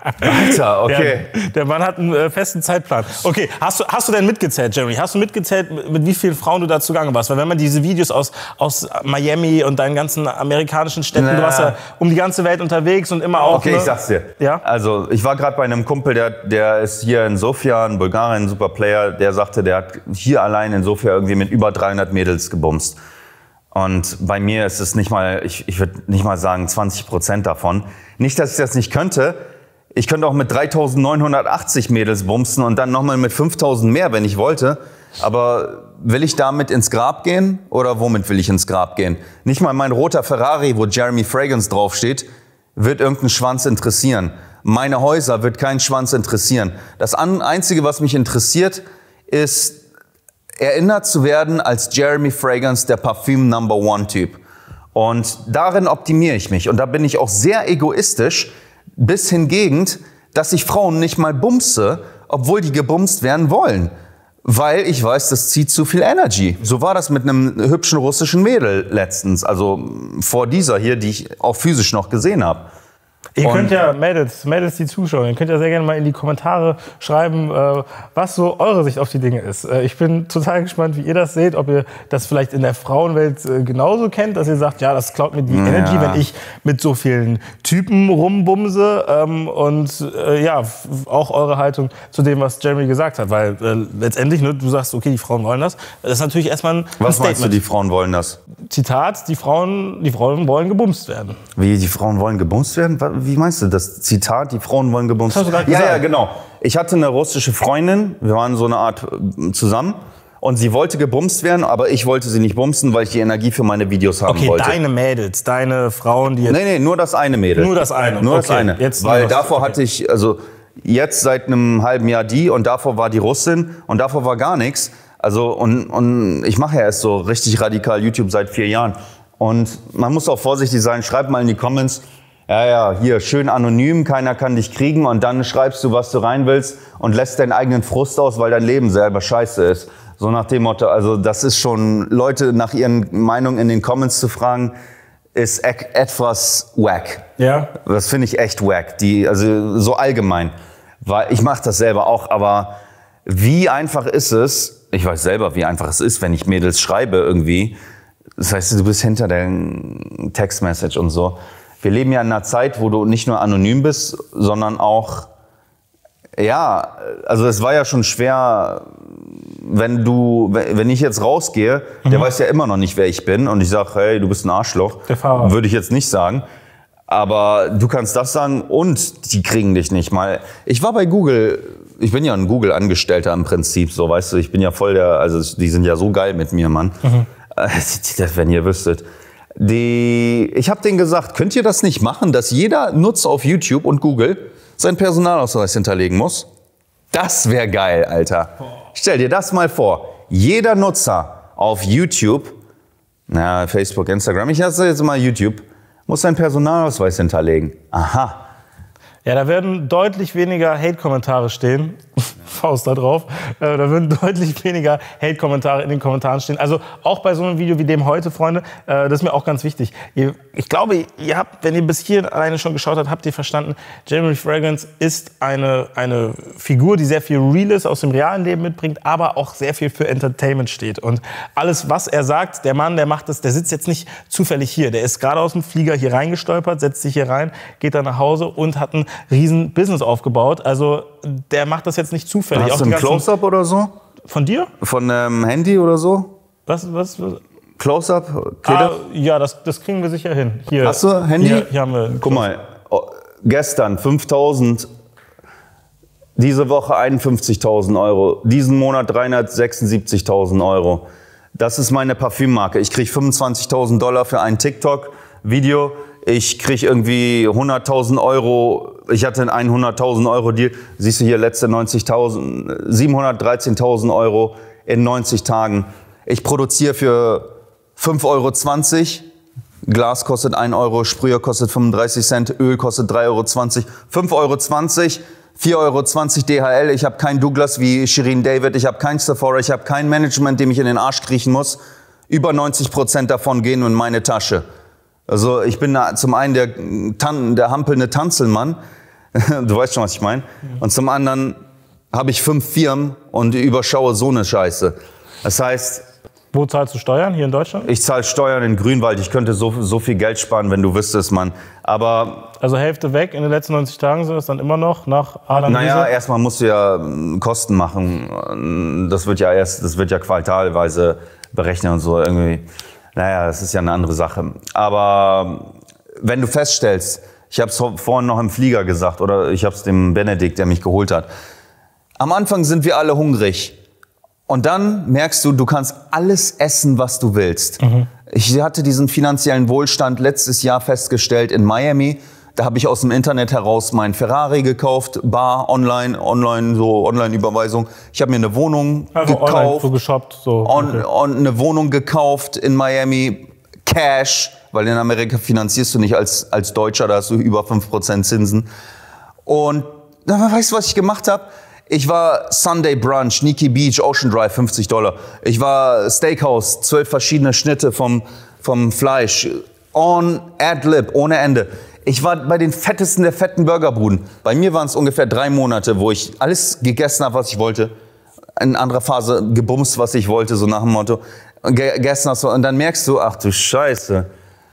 Alter, okay. Der Mann hat einen festen Zeitplan. Okay, hast du denn mitgezählt, Jeremy? Hast du mitgezählt, mit wie vielen Frauen du da zugange warst? Weil wenn man diese Videos aus Miami und deinen ganzen amerikanischen Städten, du warst ja um die ganze Welt unterwegs und immer auch... Okay, ich sag's dir. Ja? Also ich war gerade bei einem Kumpel, der ist hier in Sofia, in Bulgarien, ein super Player, der sagte, der hat hier allein in Sofia irgendwie mit über 300 Mädels gebumst. Und bei mir ist es nicht mal, ich würde nicht mal sagen 20% davon. Nicht, dass ich das nicht könnte. Ich könnte auch mit 3.980 Mädels bumsen und dann nochmal mit 5.000 mehr, wenn ich wollte. Aber will ich damit ins Grab gehen oder womit will ich ins Grab gehen? Nicht mal mein roter Ferrari, wo Jeremy Fragrance draufsteht, wird irgendeinen Schwanz interessieren. Meine Häuser wird keinen Schwanz interessieren. Das Einzige, was mich interessiert, ist erinnert zu werden als Jeremy Fragrance, der Parfüm Number One Typ. Und darin optimiere ich mich. Und da bin ich auch sehr egoistisch, bis hingegen, dass ich Frauen nicht mal bumse, obwohl die gebumst werden wollen. Weil ich weiß, das zieht zu viel Energy. So war das mit einem hübschen russischen Mädel letztens. Also vor dieser hier, die ich auch physisch noch gesehen habe. Ihr könnt ja, Mädels, die zuschauen, ihr könnt ja sehr gerne mal in die Kommentare schreiben, was so eure Sicht auf die Dinge ist. Ich bin total gespannt, wie ihr das seht, ob ihr das vielleicht in der Frauenwelt genauso kennt, dass ihr sagt, ja, das klaut mir die Energy, wenn ich mit so vielen Typen rumbumse. Ja, auch eure Haltung zu dem, was Jeremy gesagt hat. Weil letztendlich, ne, du sagst, okay, die Frauen wollen das. Das ist natürlich erstmal ein Was Statement. meinst du, die Frauen wollen das? Zitat, die Frauen wollen gebumst werden. Wie, die Frauen wollen gebumst werden? Wie meinst du das Zitat, die Frauen wollen gebumst werden? Das hast du gerade gesagt. Ja, genau. Ich hatte eine russische Freundin, wir waren so eine Art zusammen. Und sie wollte gebumst werden, aber ich wollte sie nicht bumsen, weil ich die Energie für meine Videos haben wollte. Okay, deine Mädels, deine Frauen, die jetzt... Nee, nur das eine Mädel. Nur das eine? Nur das eine. Jetzt weil davor hatte ich, also jetzt seit einem halben Jahr die und davor war die Russin und davor war gar nichts. Also und ich mache ja erst so richtig radikal YouTube seit 4 Jahren. Und man muss auch vorsichtig sein, schreib mal in die Comments, ja, hier schön anonym, keiner kann dich kriegen und dann schreibst du, was du rein willst und lässt deinen eigenen Frust aus, weil dein Leben selber scheiße ist. So nach dem Motto, also das ist schon, Leute nach ihren Meinungen in den Comments zu fragen, ist etwas wack. Ja. Das finde ich echt wack, also so allgemein. Weil ich mache das selber auch, aber wie einfach ist es, ich weiß selber, wie einfach es ist, wenn ich Mädels schreibe irgendwie. Das heißt, du bist hinter der Textmessage und so. Wir leben ja in einer Zeit, wo du nicht nur anonym bist, sondern auch, ja, also es war ja schon schwer, wenn ich jetzt rausgehe, der weiß ja immer noch nicht, wer ich bin und ich sage, hey, du bist ein Arschloch. Der Fahrer. Würde ich jetzt nicht sagen. Aber du kannst das sagen und die kriegen dich nicht mal. Ich war bei Google, ich bin ja ein Google-Angestellter im Prinzip, so, weißt du, ich bin ja voll also die sind ja so geil mit mir, Mann. Wenn ihr wüsstet. Ich habe denen gesagt, könnt ihr das nicht machen, dass jeder Nutzer auf YouTube und Google seinen Personalausweis hinterlegen muss? Das wäre geil, Alter. Stell dir das mal vor. Jeder Nutzer auf YouTube, Facebook, Instagram, ich lasse jetzt mal YouTube, muss seinen Personalausweis hinterlegen. Aha. Ja, da werden deutlich weniger Hate-Kommentare stehen. Faust da drauf. Da würden deutlich weniger Hate-Kommentare in den Kommentaren stehen. Also auch bei so einem Video wie dem heute, Freunde, das ist mir auch ganz wichtig. Ich glaube, ihr habt, wenn ihr bis hier alleine schon geschaut habt, habt ihr verstanden, Jeremy Fragrance ist eine Figur, die sehr viel Reales aus dem realen Leben mitbringt, aber auch sehr viel für Entertainment steht. Und alles, was er sagt, der Mann, der macht das, der sitzt jetzt nicht zufällig hier. Der ist gerade aus dem Flieger hier reingestolpert, setzt sich hier rein, geht dann nach Hause und hat ein riesen Business aufgebaut. Also der macht das jetzt nicht zufällig. Hast du ein Close-Up oder so? Von dir? Von Handy oder so? Was? Close-Up? Ja, das kriegen wir sicher hin. Hier, hast du Handy? Hier haben wir. Guck mal, gestern 5.000, diese Woche 51.000 Euro, diesen Monat 376.000 Euro. Das ist meine Parfümmarke. Ich kriege $25.000 für ein TikTok-Video. Ich kriege irgendwie 100.000 Euro. Ich hatte einen 100.000 Euro Deal. Siehst du hier, letzte 713.000 Euro in 90 Tagen. Ich produziere für 5,20 Euro. Glas kostet 1 Euro, Sprüher kostet 35 Cent, Öl kostet 3,20 Euro. 5,20 Euro, 4,20 Euro DHL. Ich habe kein Douglas wie Shirin David. Ich habe kein Sephora. Ich habe kein Management, dem ich in den Arsch kriechen muss. Über 90% davon gehen in meine Tasche. Also ich bin zum einen der hampelnde Tanzelmann, du weißt schon, was ich meine, und zum anderen habe ich 5 Firmen und überschaue so eine Scheiße. Das heißt... Wo zahlst du Steuern? Hier in Deutschland? Ich zahle Steuern in Grünwald. Ich könnte so viel Geld sparen, wenn du wüsstest, Mann. Aber... Also Hälfte weg in den letzten 90 Tagen sind es dann immer noch nach Adam Naja, erstmal musst du ja Kosten machen. Das wird ja quartalweise berechnet und so irgendwie. Naja, das ist ja eine andere Sache. Aber wenn du feststellst, ich habe es vorhin noch im Flieger gesagt oder ich habe es dem Benedikt, der mich geholt hat. Am Anfang sind wir alle hungrig. Und dann merkst du, du kannst alles essen, was du willst. Ich hatte diesen finanziellen Wohlstand letztes Jahr festgestellt in Miami. Da habe ich aus dem Internet heraus meinen Ferrari gekauft, bar, Online-Überweisung. Ich habe mir eine Wohnung gekauft. Online so geshoppt, so. Und eine Wohnung gekauft in Miami, Cash, weil in Amerika finanzierst du nicht als Deutscher, da hast du über 5% Zinsen. Und weißt du, was ich gemacht habe? Ich war Sunday Brunch, Nikki Beach, Ocean Drive, $50. Ich war Steakhouse, 12 verschiedene Schnitte vom Fleisch, on Ad-Lib, ohne Ende. Ich war bei den fettesten der fetten Burgerbuden. Bei mir waren es ungefähr 3 Monate, wo ich alles gegessen habe, was ich wollte. In anderer Phase gebumst, was ich wollte, so nach dem Motto. Gegessen hast du, und dann merkst du, ach du Scheiße.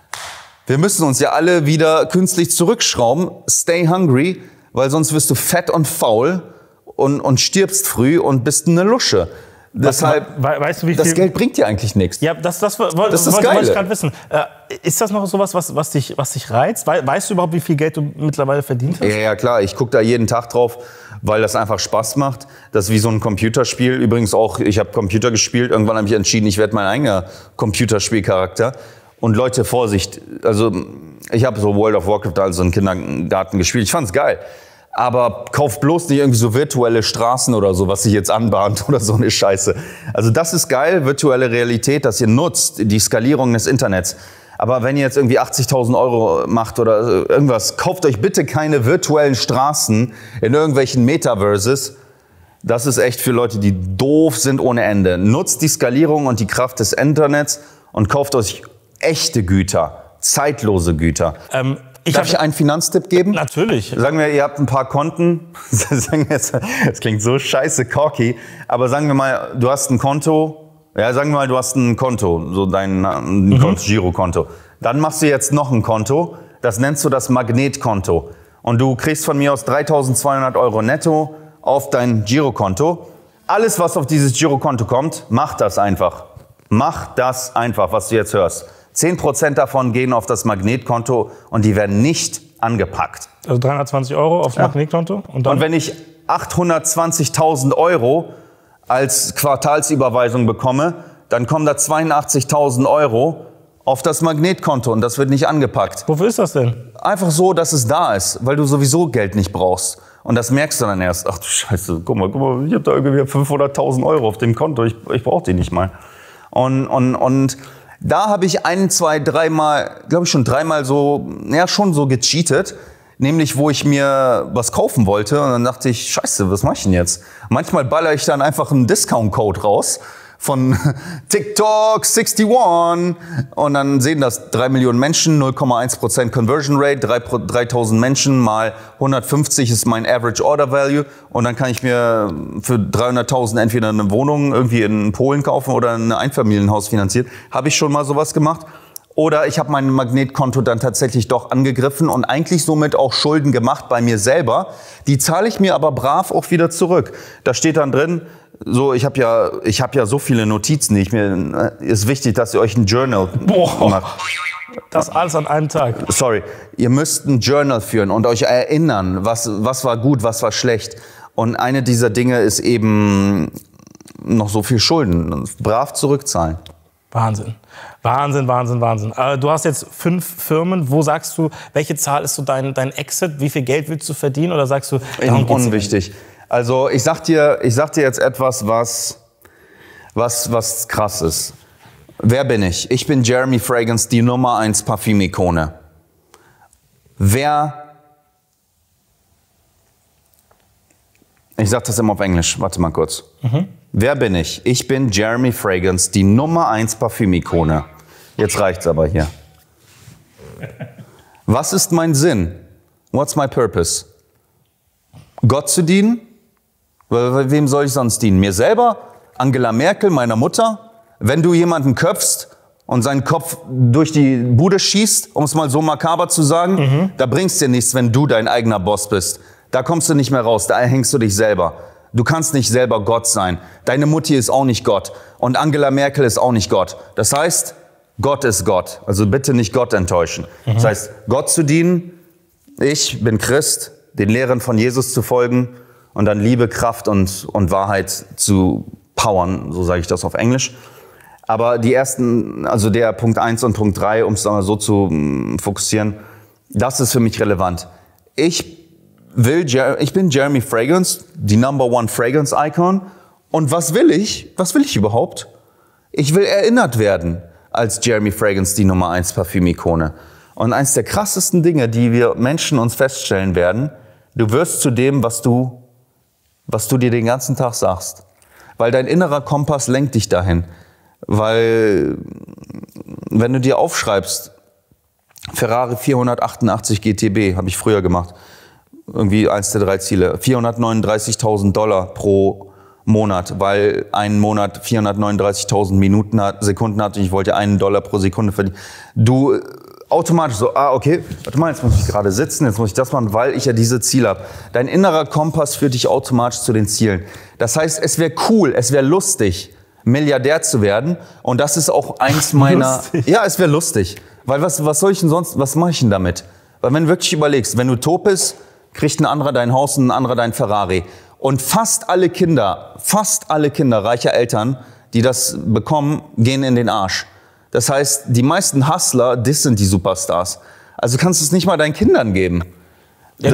Wir müssen uns ja alle wieder künstlich zurückschrauben. Stay hungry, weil sonst wirst du fett und faul. Und stirbst früh und bist eine Lusche. Deshalb, weißt du, wie viel das Geld bringt dir eigentlich nichts. Ja, das wollte ich gerade wissen. Ist das noch sowas, was dich reizt? Weißt du überhaupt, wie viel Geld du mittlerweile verdient hast? Ja, klar. Ich gucke da jeden Tag drauf, weil das einfach Spaß macht. Das ist wie so ein Computerspiel. Übrigens auch, ich habe Computer gespielt. Irgendwann habe ich entschieden, ich werde mein eigener Computerspielcharakter. Und Leute, Vorsicht. Also ich habe so World of Warcraft, also im Kindergarten gespielt. Ich fand's geil. Aber kauf bloß nicht irgendwie so virtuelle Straßen oder so, was sich jetzt anbahnt oder so eine Scheiße. Also das ist geil, virtuelle Realität, dass ihr nutzt, die Skalierung des Internets. Aber wenn ihr jetzt irgendwie 80.000 € macht oder irgendwas, kauft euch bitte keine virtuellen Straßen in irgendwelchen Metaverses. Das ist echt für Leute, die doof sind ohne Ende. Nutzt die Skalierung und die Kraft des Internets und kauft euch echte Güter, zeitlose Güter. Darf ich einen Finanztipp geben? Natürlich. Sagen wir, ihr habt ein paar Konten. Das klingt so scheiße cocky. Aber sagen wir mal, du hast ein Konto. Ja, sagen wir mal, du hast ein Konto. So dein Girokonto. Dann machst du jetzt noch ein Konto. Das nennst du das Magnetkonto. Und du kriegst von mir aus 3.200 € netto auf dein Girokonto. Alles, was auf dieses Girokonto kommt, mach das einfach. Mach das einfach, was du jetzt hörst. 10% davon gehen auf das Magnetkonto und die werden nicht angepackt. Also 320 € aufs Magnetkonto? Und wenn ich 820.000 € als Quartalsüberweisung bekomme, dann kommen da 82.000 € auf das Magnetkonto und das wird nicht angepackt. Wofür ist das denn? Einfach so, dass es da ist, weil du sowieso Geld nicht brauchst. Und das merkst du dann erst. Ach du Scheiße, guck mal, ich habe da irgendwie 500.000 € auf dem Konto, ich brauche die nicht mal. Und da habe ich schon dreimal so, schon so gecheatet. Nämlich, wo ich mir was kaufen wollte. Und dann dachte ich, scheiße, was mache ich denn jetzt? Manchmal baller ich dann einfach einen Discount-Code raus von TikTok 61. Und dann sehen das 3 Millionen Menschen, 0,1% Conversion Rate, 3.000 Menschen mal 150 ist mein Average Order Value. Und dann kann ich mir für 300.000 entweder eine Wohnung irgendwie in Polen kaufen oder ein Einfamilienhaus finanziert. Habe ich schon mal sowas gemacht. Oder ich habe mein Magnetkonto dann tatsächlich doch angegriffen und eigentlich somit auch Schulden gemacht bei mir selber. Die zahle ich mir aber brav auch wieder zurück. Da steht dann drin, so ich habe ja so viele Notizen, ist wichtig, dass ihr euch ein Journal macht. Das alles an einem Tag. Sorry, ihr müsst ein Journal führen und euch erinnern, was war gut, was war schlecht. Und eine dieser Dinge ist eben noch so viel Schulden, brav zurückzahlen. Wahnsinn. Du hast jetzt 5 Firmen. Wo sagst du, welche Zahl ist so dein Exit? Wie viel Geld willst du verdienen? Oder sagst du, unwichtig. Also ich sag dir jetzt etwas, was krass ist. Wer bin ich? Ich bin Jeremy Fragrance, die Nummer 1 Parfümikone. Ich sag das immer auf Englisch. Warte mal kurz. Wer bin ich? Ich bin Jeremy Fragrance, die Nummer 1 Parfümikone. Jetzt reicht's aber hier. Was ist mein Sinn? What's my purpose? Gott zu dienen? Wem soll ich sonst dienen? Mir selber? Angela Merkel, meiner Mutter? Wenn du jemanden köpfst und seinen Kopf durch die Bude schießt, um es mal so makaber zu sagen, da bringst dir nichts, wenn du dein eigener Boss bist. Da kommst du nicht mehr raus, da hängst du dich selber. Du kannst nicht selber Gott sein. Deine Mutti ist auch nicht Gott. Und Angela Merkel ist auch nicht Gott. Das heißt, Gott ist Gott. Also bitte nicht Gott enttäuschen. Das heißt, Gott zu dienen, ich bin Christ, den Lehren von Jesus zu folgen und dann Liebe, Kraft und Wahrheit zu powern, so sage ich das auf Englisch. Aber die ersten, also der Punkt 1 und Punkt 3, um es mal so zu fokussieren, das ist für mich relevant. Ich bin Jeremy Fragrance, die Number 1 Fragrance Icon. Und was will ich? Was will ich überhaupt? Ich will erinnert werden als Jeremy Fragrance die Nummer 1 Parfüm-Ikone. Und eins der krassesten Dinge, die wir Menschen uns feststellen werden, du wirst zu dem, was du dir den ganzen Tag sagst. Weil dein innerer Kompass lenkt dich dahin. Weil, wenn du dir aufschreibst, Ferrari 488 GTB, habe ich früher gemacht, irgendwie eins der 3 Ziele, $439.000 pro Monat, weil ein Monat 439.000 Sekunden hat und ich wollte $1 pro Sekunde verdienen. Du automatisch so, okay, warte mal, jetzt muss ich gerade sitzen, jetzt muss ich das machen, weil ich ja diese Ziele habe. Dein innerer Kompass führt dich automatisch zu den Zielen. Das heißt, es wäre cool, es wäre lustig, Milliardär zu werden. Und das ist auch eins meiner... Lustig. Ja, es wäre lustig. Weil was soll ich denn sonst, was mache ich denn damit? Weil wenn du wirklich überlegst, wenn du tot bist, kriegt ein anderer dein Haus und ein anderer dein Ferrari. Und fast alle Kinder reicher Eltern, die das bekommen, gehen in den Arsch. Das heißt, die meisten Hustler, das sind die Superstars. Also kannst du es nicht mal deinen Kindern geben. Ja,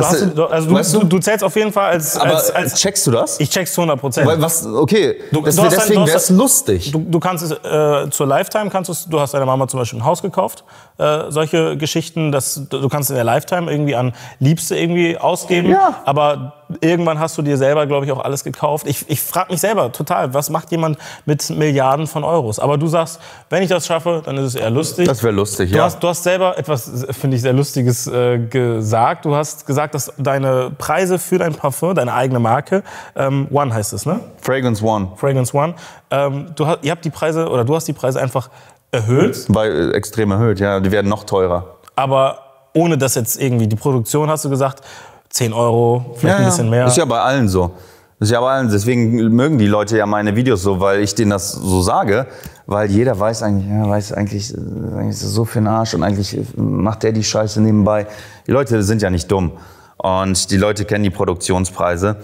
du zählst auf jeden Fall als checkst du das? Ich check's 100%. Okay, deswegen wäre es lustig. Du kannst es zur Lifetime, du hast deiner Mama zum Beispiel ein Haus gekauft, solche Geschichten, du kannst in der Lifetime irgendwie an Liebste irgendwie ausgeben, ja. Aber irgendwann hast du dir selber, glaube ich, auch alles gekauft. Ich frage mich selber total, was macht jemand mit Milliarden von Euros? Aber du sagst, wenn ich das schaffe, dann ist es eher lustig. Das wäre lustig, ja. Du hast selber etwas, finde ich, sehr Lustiges gesagt. Du hast gesagt, dass deine Preise für dein Parfum, deine eigene Marke, One heißt es, ne? Fragrance One. Fragrance One. Du hast die Preise einfach erhöht. Extrem erhöht, ja. Die werden noch teurer. Aber ohne dass jetzt irgendwie die Produktion, hast du gesagt, 10 Euro, vielleicht ein bisschen mehr. Das ist ja bei allen so. Deswegen mögen die Leute ja meine Videos so, weil ich denen das so sage. Weil jeder weiß eigentlich ist das so für den Arsch und eigentlich macht der die Scheiße nebenbei. Die Leute sind ja nicht dumm. Und die Leute kennen die Produktionspreise.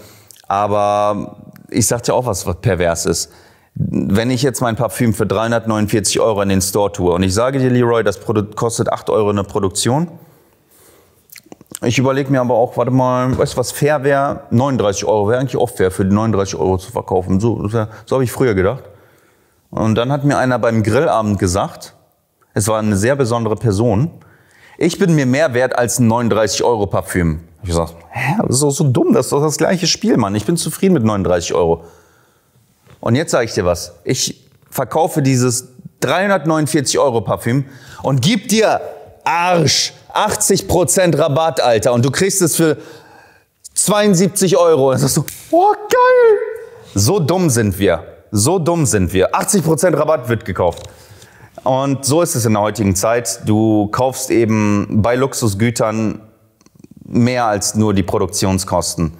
Aber ich sag dir auch was pervers ist. Wenn ich jetzt mein Parfüm für 349 Euro in den Store tue und ich sage dir, Leroy, das kostet 8 Euro eine Produktion. Ich überlege mir aber auch, warte mal, weißt du, was fair wäre? 39 Euro wäre eigentlich auch fair, für die 39 Euro zu verkaufen. So habe ich früher gedacht. Und dann hat mir einer beim Grillabend gesagt, es war eine sehr besondere Person, ich bin mir mehr wert als ein 39 Euro Parfüm. Ich habe gesagt, das ist doch so dumm, das ist doch das gleiche Spiel, Mann. Ich bin zufrieden mit 39 Euro. Und jetzt sage ich dir was. Ich verkaufe dieses 349 Euro Parfüm und gib dir Arsch 80% Rabatt, Alter. Und du kriegst es für 72 Euro. Und dann sagst du, oh, geil. So dumm sind wir. 80% Rabatt wird gekauft. Und so ist es in der heutigen Zeit. Du kaufst eben bei Luxusgütern mehr als nur die Produktionskosten.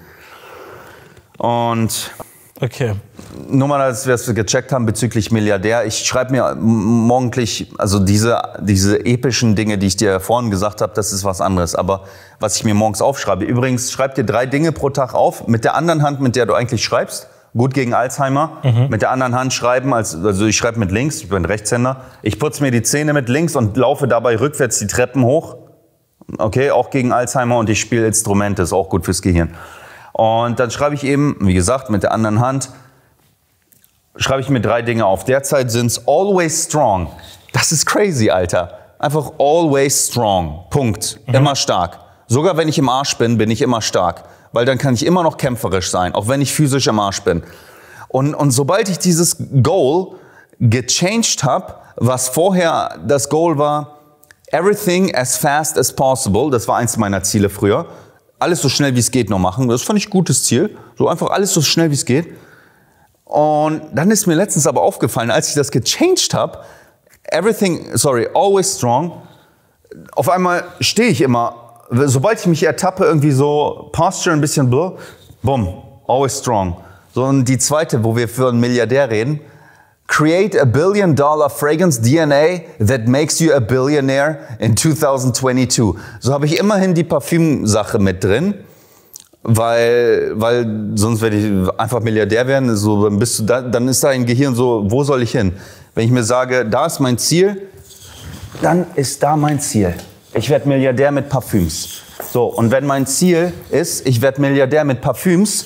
Und okay. Nur mal, dass wir es gecheckt haben bezüglich Milliardär. Ich schreibe mir morgendlich, also diese epischen Dinge, die ich dir vorhin gesagt habe, das ist was anderes. Aber was ich mir morgens aufschreibe, übrigens, schreib dir 3 Dinge pro Tag auf, mit der anderen Hand, mit der du eigentlich schreibst. Gut gegen Alzheimer. Mit der anderen Hand schreiben, also ich schreibe mit links, ich bin Rechtshänder. Ich putze mir die Zähne mit links und laufe dabei rückwärts die Treppen hoch. Okay, auch gegen Alzheimer, und ich spiele Instrumente, ist auch gut fürs Gehirn. Und dann schreibe ich eben, wie gesagt, mit der anderen Hand, schreibe ich mir 3 Dinge auf. Derzeit sind es always strong. Das ist crazy, Alter. Einfach always strong. Punkt. Immer stark. Sogar wenn ich im Arsch bin, bin ich immer stark. Weil dann kann ich immer noch kämpferisch sein, auch wenn ich physisch im Arsch bin. Und sobald ich dieses Goal gechanged habe, was vorher das Goal war, everything as fast as possible, das war eins meiner Ziele früher, alles so schnell wie es geht noch machen, das fand ich ein gutes Ziel, so einfach alles so schnell wie es geht. Und dann ist mir letztens aber aufgefallen, als ich das gechanged habe, always strong, auf einmal stehe ich immer, sobald ich mich ertappe, irgendwie so Posture ein bisschen blur, bumm, always strong. So, und die zweite, wo wir für einen Milliardär reden, create $1 billion fragrance DNA that makes you a billionaire in 2022. So habe ich immerhin die Parfümsache mit drin, weil sonst werde ich einfach Milliardär werden. So, dann ist dein Gehirn so, wo soll ich hin? Wenn ich mir sage, da ist mein Ziel, dann ist da mein Ziel. Ich werde Milliardär mit Parfüms. So, und wenn mein Ziel ist, ich werde Milliardär mit Parfüms,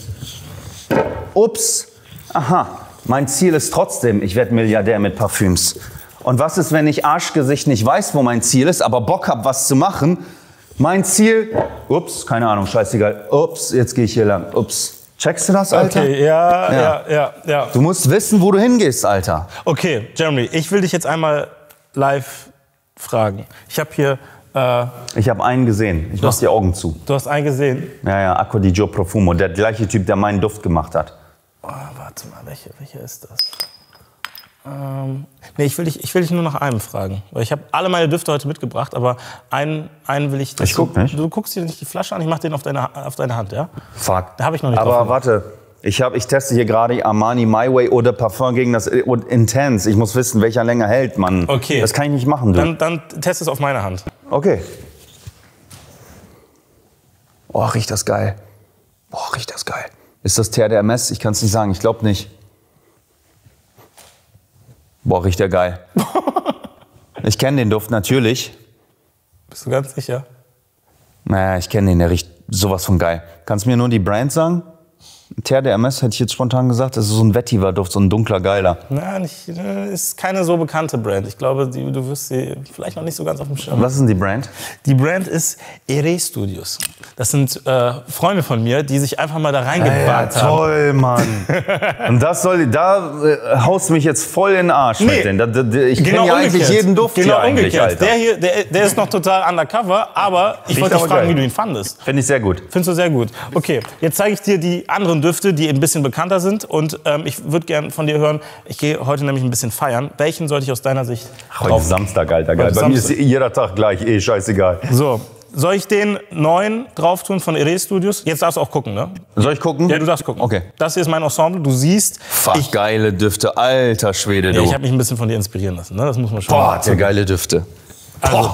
ups, aha, mein Ziel ist trotzdem, ich werde Milliardär mit Parfüms. Und was ist, wenn ich Arschgesicht nicht weiß, wo mein Ziel ist, aber Bock habe, was zu machen? Mein Ziel, ups, keine Ahnung, scheißegal, ups, jetzt gehe ich hier lang, ups. Checkst du das, Alter? Okay, ja. Du musst wissen, wo du hingehst, Alter. Okay, Jeremy, ich will dich jetzt einmal live fragen. Ich habe hier... ich habe einen gesehen. Ich mach die Augen zu. Du hast einen gesehen? Ja, Acqua di Gio Profumo. Der gleiche Typ, der meinen Duft gemacht hat. Oh, warte mal, welcher ist das? Nee, ich will dich nur nach einem fragen. Weil ich habe alle meine Düfte heute mitgebracht, aber einen will ich... Ich guck nicht. Du guckst dir nicht die Flasche an, ich mach den auf deine Hand, ja? Fuck. Da habe ich noch nicht aber drauf. Warte, ich teste hier gerade Armani My Way oder Parfum gegen das Intense. Ich muss wissen, welcher länger hält, Mann. Okay. Das kann ich nicht machen, du. Dann test es auf meine Hand. Okay. Oh, riecht das geil. Boah, riecht das geil. Ist das Terre d'Hermès? Ich kann es nicht sagen, ich glaube nicht. Boah, riecht der geil. Ich kenne den Duft natürlich. Bist du ganz sicher? Naja, ich kenne den, der riecht sowas von geil. Kannst du mir nur die Brand sagen? Terre d'Hermès hätte ich jetzt spontan gesagt. Das ist so ein Vetiver-Duft, so ein dunkler Geiler. Na, ist keine so bekannte Brand. Ich glaube, du wirst sie vielleicht noch nicht so ganz auf dem Schirm. Was ist denn die Brand? Die Brand ist Ere Studios. Das sind Freunde von mir, die sich einfach mal da reingewagt haben. Toll, Mann. Und da haust du mich jetzt voll in den Arsch mit denen. Ich kenne ja eigentlich jeden Duft hier eigentlich, Alter. Der hier, der ist noch total undercover, aber ich wollte dich fragen, wie du ihn fandest. Finde ich sehr gut. Findest du sehr gut. Okay, jetzt zeige ich dir die anderen Düfte, die ein bisschen bekannter sind. Und ich würde gerne von dir hören, ich gehe heute nämlich ein bisschen feiern. Welchen sollte ich aus deiner Sicht Heute ist Samstag, Alter, geil. Bei mir ist jeder Tag gleich, scheißegal. So, soll ich den neuen drauf tun von Ere Studios? Jetzt darfst du auch gucken, ne? Soll ich gucken? Ja, du darfst gucken. Okay. Das hier ist mein Ensemble. Du siehst... Geile Düfte, alter Schwede, du. Ja, ich habe mich ein bisschen von dir inspirieren lassen, ne? Das muss man schon sagen. Der geile Düfte. Also,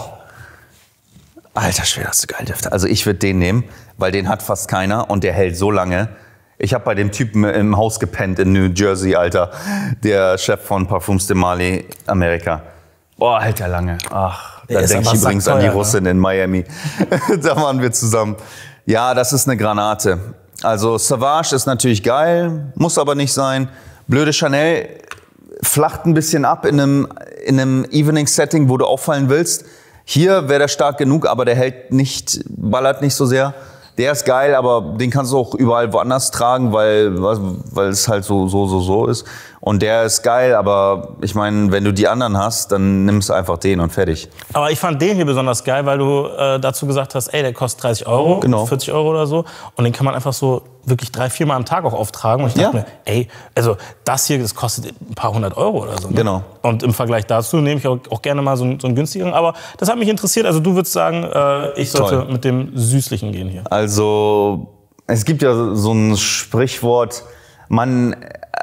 alter Schwede, hast du geile Düfte. Also ich würde den nehmen, weil den hat fast keiner und der hält so lange. Ich habe bei dem Typen im Haus gepennt in New Jersey, Alter. Der Chef von Parfums de Marly, Amerika. Boah, hält der lange. Ach, da denke ich übrigens an die Russin in Miami. Da waren wir zusammen. Ja, das ist eine Granate. Also Sauvage ist natürlich geil, muss aber nicht sein. Blöde Chanel flacht ein bisschen ab in einem Evening-Setting, wo du auffallen willst. Hier wäre der stark genug, aber der hält nicht, ballert nicht so sehr. Der ist geil, aber den kannst du auch überall woanders tragen, weil es halt so ist. Und der ist geil, aber ich meine, wenn du die anderen hast, dann nimmst du einfach den und fertig. Aber ich fand den hier besonders geil, weil du dazu gesagt hast, ey, der kostet 30 Euro, genau. 40 Euro oder so. Und den kann man einfach so wirklich 3-4 Mal am Tag auch auftragen. Und ich dachte mir, ey, also das hier, das kostet ein paar 100 Euro oder so. Ne? Genau. Und im Vergleich dazu nehme ich auch gerne mal so einen günstigeren. Aber das hat mich interessiert. Also du würdest sagen, ich sollte mit dem Süßlichen gehen hier. Also es gibt ja so ein Sprichwort, man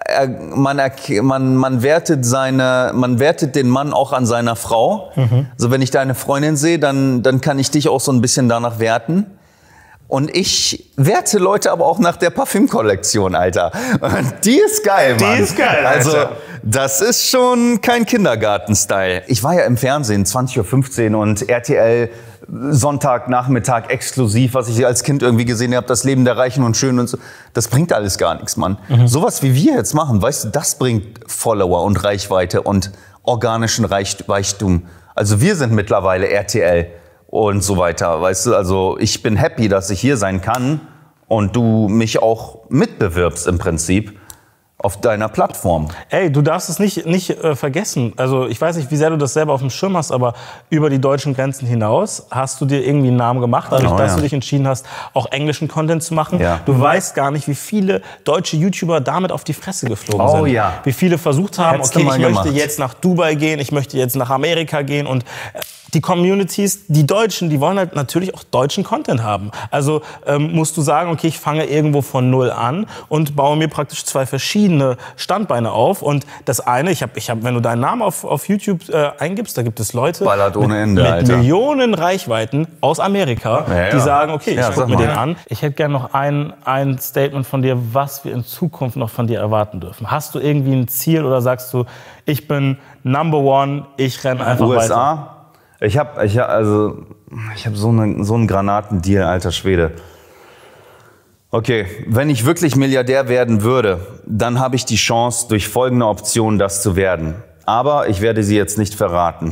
wertet den Mann auch an seiner Frau. Also wenn ich deine Freundin sehe, dann kann ich dich auch so ein bisschen danach werten. Und ich werte Leute aber auch nach der Parfümkollektion, Alter. Und die ist geil, Mann. Die ist geil, Alter. Also, das ist schon kein Kindergarten-Style. Ich war ja im Fernsehen, 20:15 Uhr und RTL Sonntagnachmittag exklusiv, was ich als Kind irgendwie gesehen habe, das Leben der Reichen und Schönen und so. Das bringt alles gar nichts, Mann. Sowas wie wir jetzt machen, weißt du, das bringt Follower und Reichweite und organischen Reichtum. Also wir sind mittlerweile RTL. Und so weiter, weißt du, also ich bin happy, dass ich hier sein kann und du mich auch mitbewirbst im Prinzip auf deiner Plattform. Ey, du darfst es nicht vergessen. Also ich weiß nicht, wie sehr du das selber auf dem Schirm hast, aber über die deutschen Grenzen hinaus hast du dir irgendwie einen Namen gemacht, dadurch, dass du dich entschieden hast, auch englischen Content zu machen. Ja. Du weißt gar nicht, wie viele deutsche YouTuber damit auf die Fresse geflogen sind. Ja. Wie viele versucht haben, Hättest okay, du mal ich möchte gemacht. jetzt nach Dubai gehen, ich möchte jetzt nach Amerika gehen und die Communities, die Deutschen, die wollen halt natürlich auch deutschen Content haben. Also musst du sagen, okay, ich fange irgendwo von null an und baue mir praktisch 2 verschiedene Standbeine auf. Und das eine, ich hab, wenn du deinen Namen auf YouTube eingibst, da gibt es Leute Ballert ohne Ende, mit Alter. Millionen Reichweiten aus Amerika, die sagen, okay, ich gucke mir den an. Ich hätte gerne noch ein Statement von dir, was wir in Zukunft noch von dir erwarten dürfen. Hast du irgendwie ein Ziel oder sagst du, ich bin Number One, ich renne einfach USA? weiter? Ich hab so einen Granatendeal, alter Schwede. Okay, wenn ich wirklich Milliardär werden würde, dann habe ich die Chance, durch folgende Option das zu werden. Aber ich werde sie jetzt nicht verraten.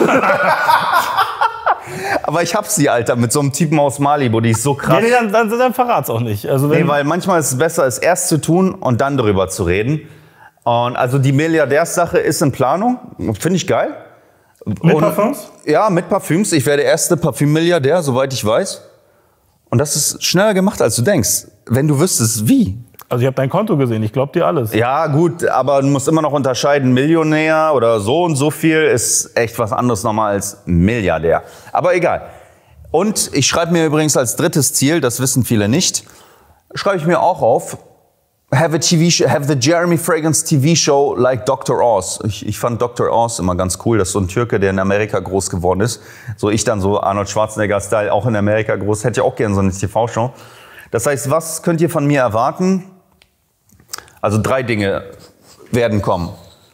Aber ich hab sie, Alter, mit so einem Typen aus Malibu, die ist so krass. Ja, nee, dann verrat's auch nicht. Also nee, weil manchmal ist es besser, es erst zu tun und dann darüber zu reden. Und also die Milliardärssache ist in Planung, finde ich geil. Mit Parfüms? Ja, mit Parfüms. Ich werde der erste Parfümmilliardär, soweit ich weiß. Und das ist schneller gemacht, als du denkst. Wenn du wüsstest, wie. Also ich habe dein Konto gesehen, ich glaube dir alles. Ja gut, aber du musst immer noch unterscheiden, Millionär oder so und so viel ist echt was anderes nochmal als Milliardär. Aber egal. Und ich schreibe mir übrigens als drittes Ziel, das wissen viele nicht, schreibe ich mir auch auf, have the Jeremy Fragrance TV show like Dr. Oz. Ich fand Dr. Oz immer ganz cool, das ist so ein Türke, der in Amerika groß geworden ist. So ich dann so Arnold Schwarzenegger-Style, auch in Amerika groß, hätte ich auch gerne so eine TV-Show. Das heißt, was könnt ihr von mir erwarten? Also 3 Dinge werden kommen.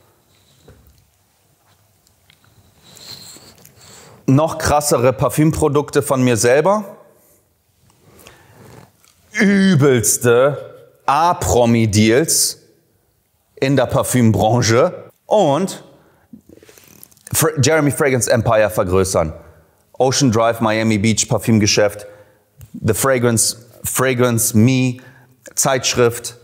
Noch krassere Parfümprodukte von mir selber. Übelste A-Promi-Deals in der Parfümbranche. Und Jeremy Fragrance Empire vergrößern. Ocean Drive, Miami Beach, Parfümgeschäft. The Fragrance Me, Zeitschrift.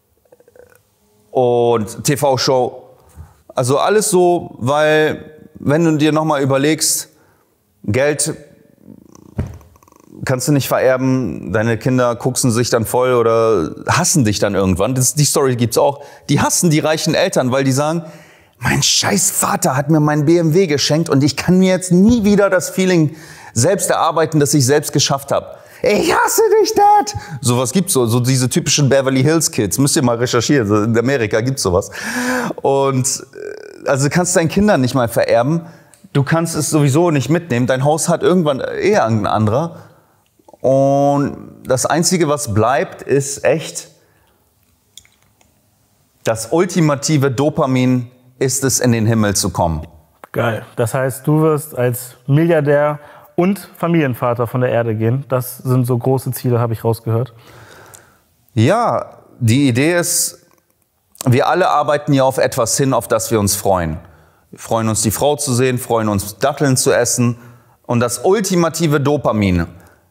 Und TV-Show, also alles so, weil wenn du dir nochmal überlegst, Geld kannst du nicht vererben, deine Kinder gucksen sich dann voll oder hassen dich dann irgendwann. Die Story gibt's auch. Die hassen die reichen Eltern, weil die sagen, mein scheiß Vater hat mir meinen BMW geschenkt und ich kann mir jetzt nie wieder das Feeling selbst erarbeiten, das ich selbst geschafft habe. Ich hasse dich, Dad! Sowas gibt's so diese typischen Beverly Hills Kids. Müsst ihr mal recherchieren. In Amerika gibt's sowas. Und also du kannst deinen Kindern nicht mal vererben. Du kannst es sowieso nicht mitnehmen. Dein Haus hat irgendwann eher ein anderer. Und das Einzige, was bleibt, ist echt das ultimative Dopamin, ist es, in den Himmel zu kommen. Geil. Das heißt, du wirst als Milliardär und Familienvater von der Erde gehen. Das sind so große Ziele, habe ich rausgehört. Ja, die Idee ist, wir alle arbeiten ja auf etwas hin, auf das wir uns freuen. Wir freuen uns, die Frau zu sehen, freuen uns, Datteln zu essen. Und das ultimative Dopamin,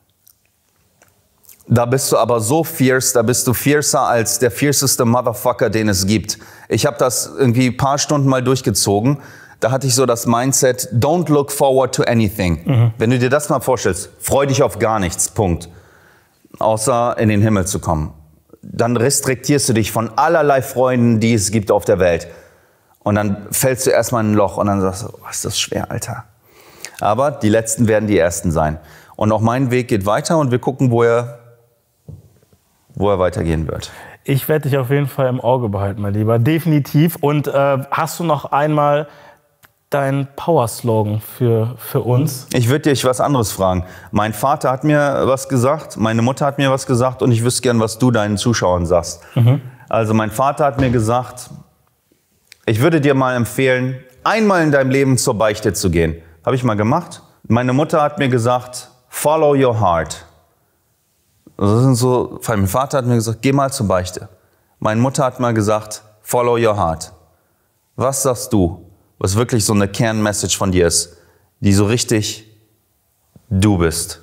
da bist du aber so fierce, da bist du fiercer als der fierceste Motherfucker, den es gibt. Ich habe das irgendwie ein paar Stunden mal durchgezogen. Da hatte ich so das Mindset, don't look forward to anything. Wenn du dir das mal vorstellst, freu dich auf gar nichts, Punkt. Außer in den Himmel zu kommen. Dann restriktierst du dich von allerlei Freunden, die es gibt auf der Welt. Und dann fällst du erstmal in ein Loch und dann sagst du, oh, ist das schwer, Alter. Aber die Letzten werden die Ersten sein. Und auch mein Weg geht weiter und wir gucken, wo er weitergehen wird. Ich werde dich auf jeden Fall im Auge behalten, mein Lieber. Definitiv. Und hast du noch einmal dein Power-Slogan für uns? Ich würde dich was anderes fragen. Mein Vater hat mir was gesagt, meine Mutter hat mir was gesagt und ich wüsste gern, was du deinen Zuschauern sagst. Also mein Vater hat mir gesagt, ich würde dir mal empfehlen, einmal in deinem Leben zur Beichte zu gehen. Habe ich mal gemacht. Meine Mutter hat mir gesagt, follow your heart. Das sind so, mein Vater hat mir gesagt, geh mal zur Beichte. Meine Mutter hat mal gesagt, follow your heart. Was sagst du, was wirklich so eine Kernmessage von dir ist, die so richtig du bist?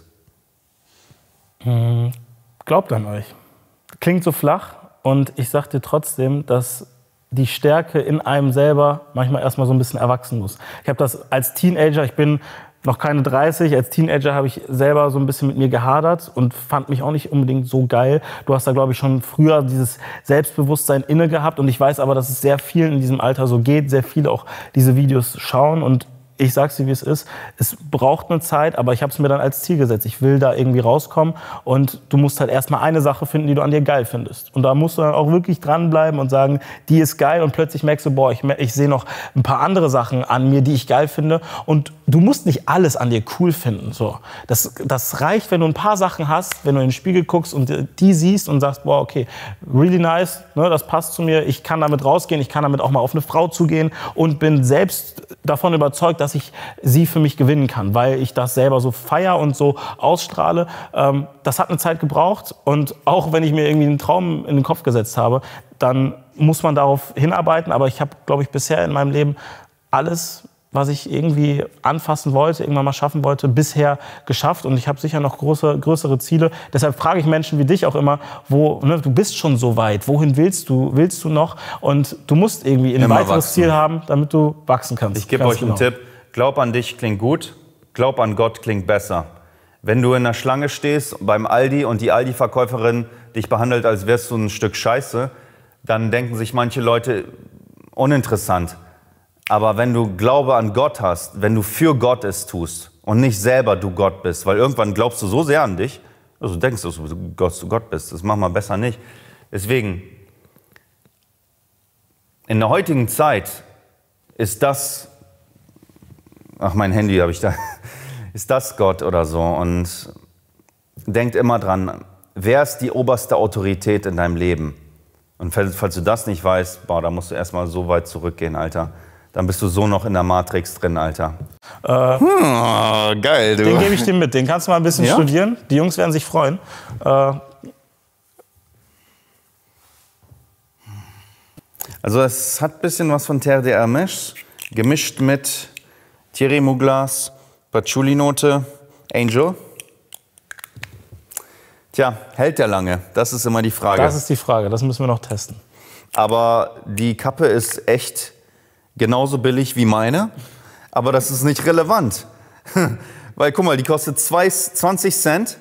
Glaubt an euch. Klingt so flach und ich sag dir trotzdem, dass die Stärke in einem selber manchmal erstmal so ein bisschen erwachsen muss. Ich habe das als Teenager, ich bin noch keine 30, als Teenager habe ich selber so ein bisschen mit mir gehadert und fand mich auch nicht unbedingt so geil. Du hast da, glaube ich, schon früher dieses Selbstbewusstsein inne gehabt und ich weiß aber, dass es sehr vielen in diesem Alter so geht, sehr viele auch diese Videos schauen und ich sag's dir, wie es ist. Es braucht eine Zeit, aber ich habe es mir dann als Ziel gesetzt. Ich will da irgendwie rauskommen und du musst halt erstmal eine Sache finden, die du an dir geil findest. Und da musst du dann auch wirklich dranbleiben und sagen, die ist geil und plötzlich merkst du, boah, ich sehe noch ein paar andere Sachen an mir, die ich geil finde und du musst nicht alles an dir cool finden. So. Das reicht, wenn du ein paar Sachen hast, wenn du in den Spiegel guckst und die siehst und sagst, boah, okay, really nice, ne, das passt zu mir, ich kann damit rausgehen, ich kann damit auch mal auf eine Frau zugehen und bin selbst davon überzeugt, dass ich sie für mich gewinnen kann, weil ich das selber so feier und so ausstrahle. Das hat eine Zeit gebraucht und auch wenn ich mir irgendwie einen Traum in den Kopf gesetzt habe, dann muss man darauf hinarbeiten. Aber ich habe, glaube ich, bisher in meinem Leben alles, was ich irgendwie anfassen wollte, irgendwann mal schaffen wollte, bisher geschafft. Und ich habe sicher noch größere Ziele. Deshalb frage ich Menschen wie dich auch immer, du bist schon so weit, wohin willst du noch? Und du musst irgendwie ein weiteres Ziel haben, damit du wachsen kannst. Ich gebe euch einen Tipp. Glaub an dich klingt gut, glaub an Gott klingt besser. Wenn du in der Schlange stehst beim Aldi und die Aldi-Verkäuferin dich behandelt, als wärst du ein Stück Scheiße, dann denken sich manche Leute, uninteressant. Aber wenn du Glaube an Gott hast, wenn du für Gott es tust und nicht selber du Gott bist, weil irgendwann glaubst du so sehr an dich, also denkst du, dass du Gott bist, das machen wir besser nicht. Deswegen, in der heutigen Zeit ist das, ach mein Handy habe ich da, ist das Gott oder so. Und denkt immer dran, wer ist die oberste Autorität in deinem Leben? Und falls du das nicht weißt, boah, da musst du erstmal so weit zurückgehen, Alter. Dann bist du so noch in der Matrix drin, Alter. Geil, du. Den gebe ich dir mit. Den kannst du mal ein bisschen studieren. Die Jungs werden sich freuen. Also es hat ein bisschen was von Terre de Hermès, gemischt mit Thierry Muglas, Patchouli-Note, Angel. Tja, hält der lange? Das ist immer die Frage. Das ist die Frage, das müssen wir noch testen. Aber die Kappe ist echt genauso billig wie meine, aber das ist nicht relevant. Weil guck mal, die kostet 20 Cent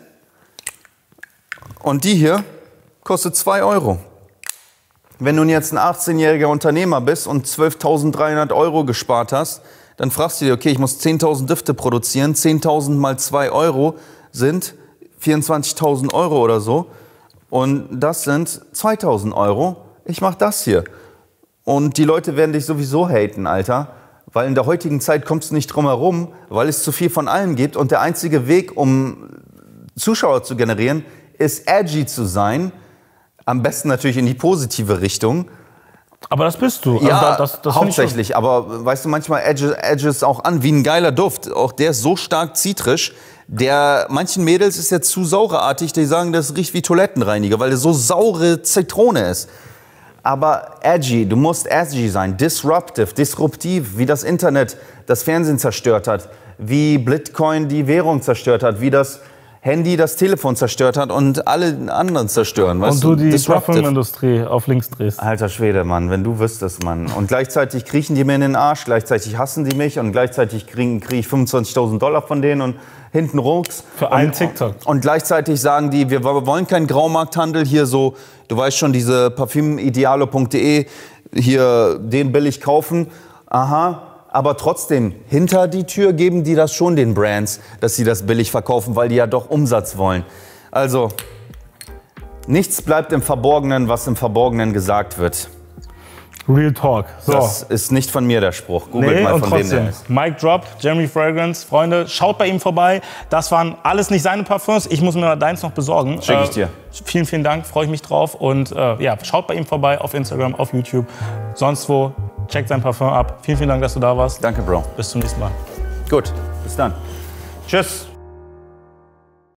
und die hier kostet 2 Euro. Wenn du jetzt ein 18-jähriger Unternehmer bist und 12.300 Euro gespart hast, dann fragst du dir, okay, ich muss 10.000 Düfte produzieren, 10.000 mal 2 Euro sind 24.000 Euro oder so und das sind 2.000 Euro. Ich mache das hier. Und die Leute werden dich sowieso haten, Alter, weil in der heutigen Zeit kommst du nicht drum herum, weil es zu viel von allen gibt und der einzige Weg, um Zuschauer zu generieren, ist edgy zu sein, am besten natürlich in die positive Richtung. Aber das bist du. Ja, also das hauptsächlich. Aber weißt du, manchmal edges auch an wie ein geiler Duft. Auch der ist so stark zitrisch. Der manchen Mädels ist jetzt zu saureartig, die sagen, das riecht wie Toilettenreiniger, weil der so saure Zitrone ist. Aber edgy, du musst edgy sein, disruptiv, wie das Internet das Fernsehen zerstört hat, wie Bitcoin die Währung zerstört hat, wie das Handy das Telefon zerstört hat und alle anderen zerstören. Weißt und du die Parfümindustrie auf links drehst. Alter Schwede, Mann, wenn du wüsstest, Mann. Und gleichzeitig kriechen die mir in den Arsch, gleichzeitig hassen die mich und gleichzeitig krieg ich $25.000 von denen und hinten rucks. Für einen TikTok. Und gleichzeitig sagen die, wir wollen keinen Graumarkthandel, hier so, du weißt schon, diese parfümidealo.de, hier den billig kaufen. Aha. Aber trotzdem, hinter die Tür geben die das schon den Brands, dass sie das billig verkaufen, weil die ja doch Umsatz wollen. Also, nichts bleibt im Verborgenen, was im Verborgenen gesagt wird. Real Talk. So. Das ist nicht von mir der Spruch. Googelt mal, von wem der ist. Mic Drop, Jeremy Fragrance. Freunde, schaut bei ihm vorbei. Das waren alles nicht seine Parfums. Ich muss mir deins noch besorgen. Schick ich dir. Vielen, vielen Dank. Freue ich mich drauf. Und ja, schaut bei ihm vorbei auf Instagram, auf YouTube, sonst wo. Checkt sein Parfum ab. Vielen, vielen Dank, dass du da warst. Danke, Bro. Bis zum nächsten Mal. Gut, bis dann. Tschüss.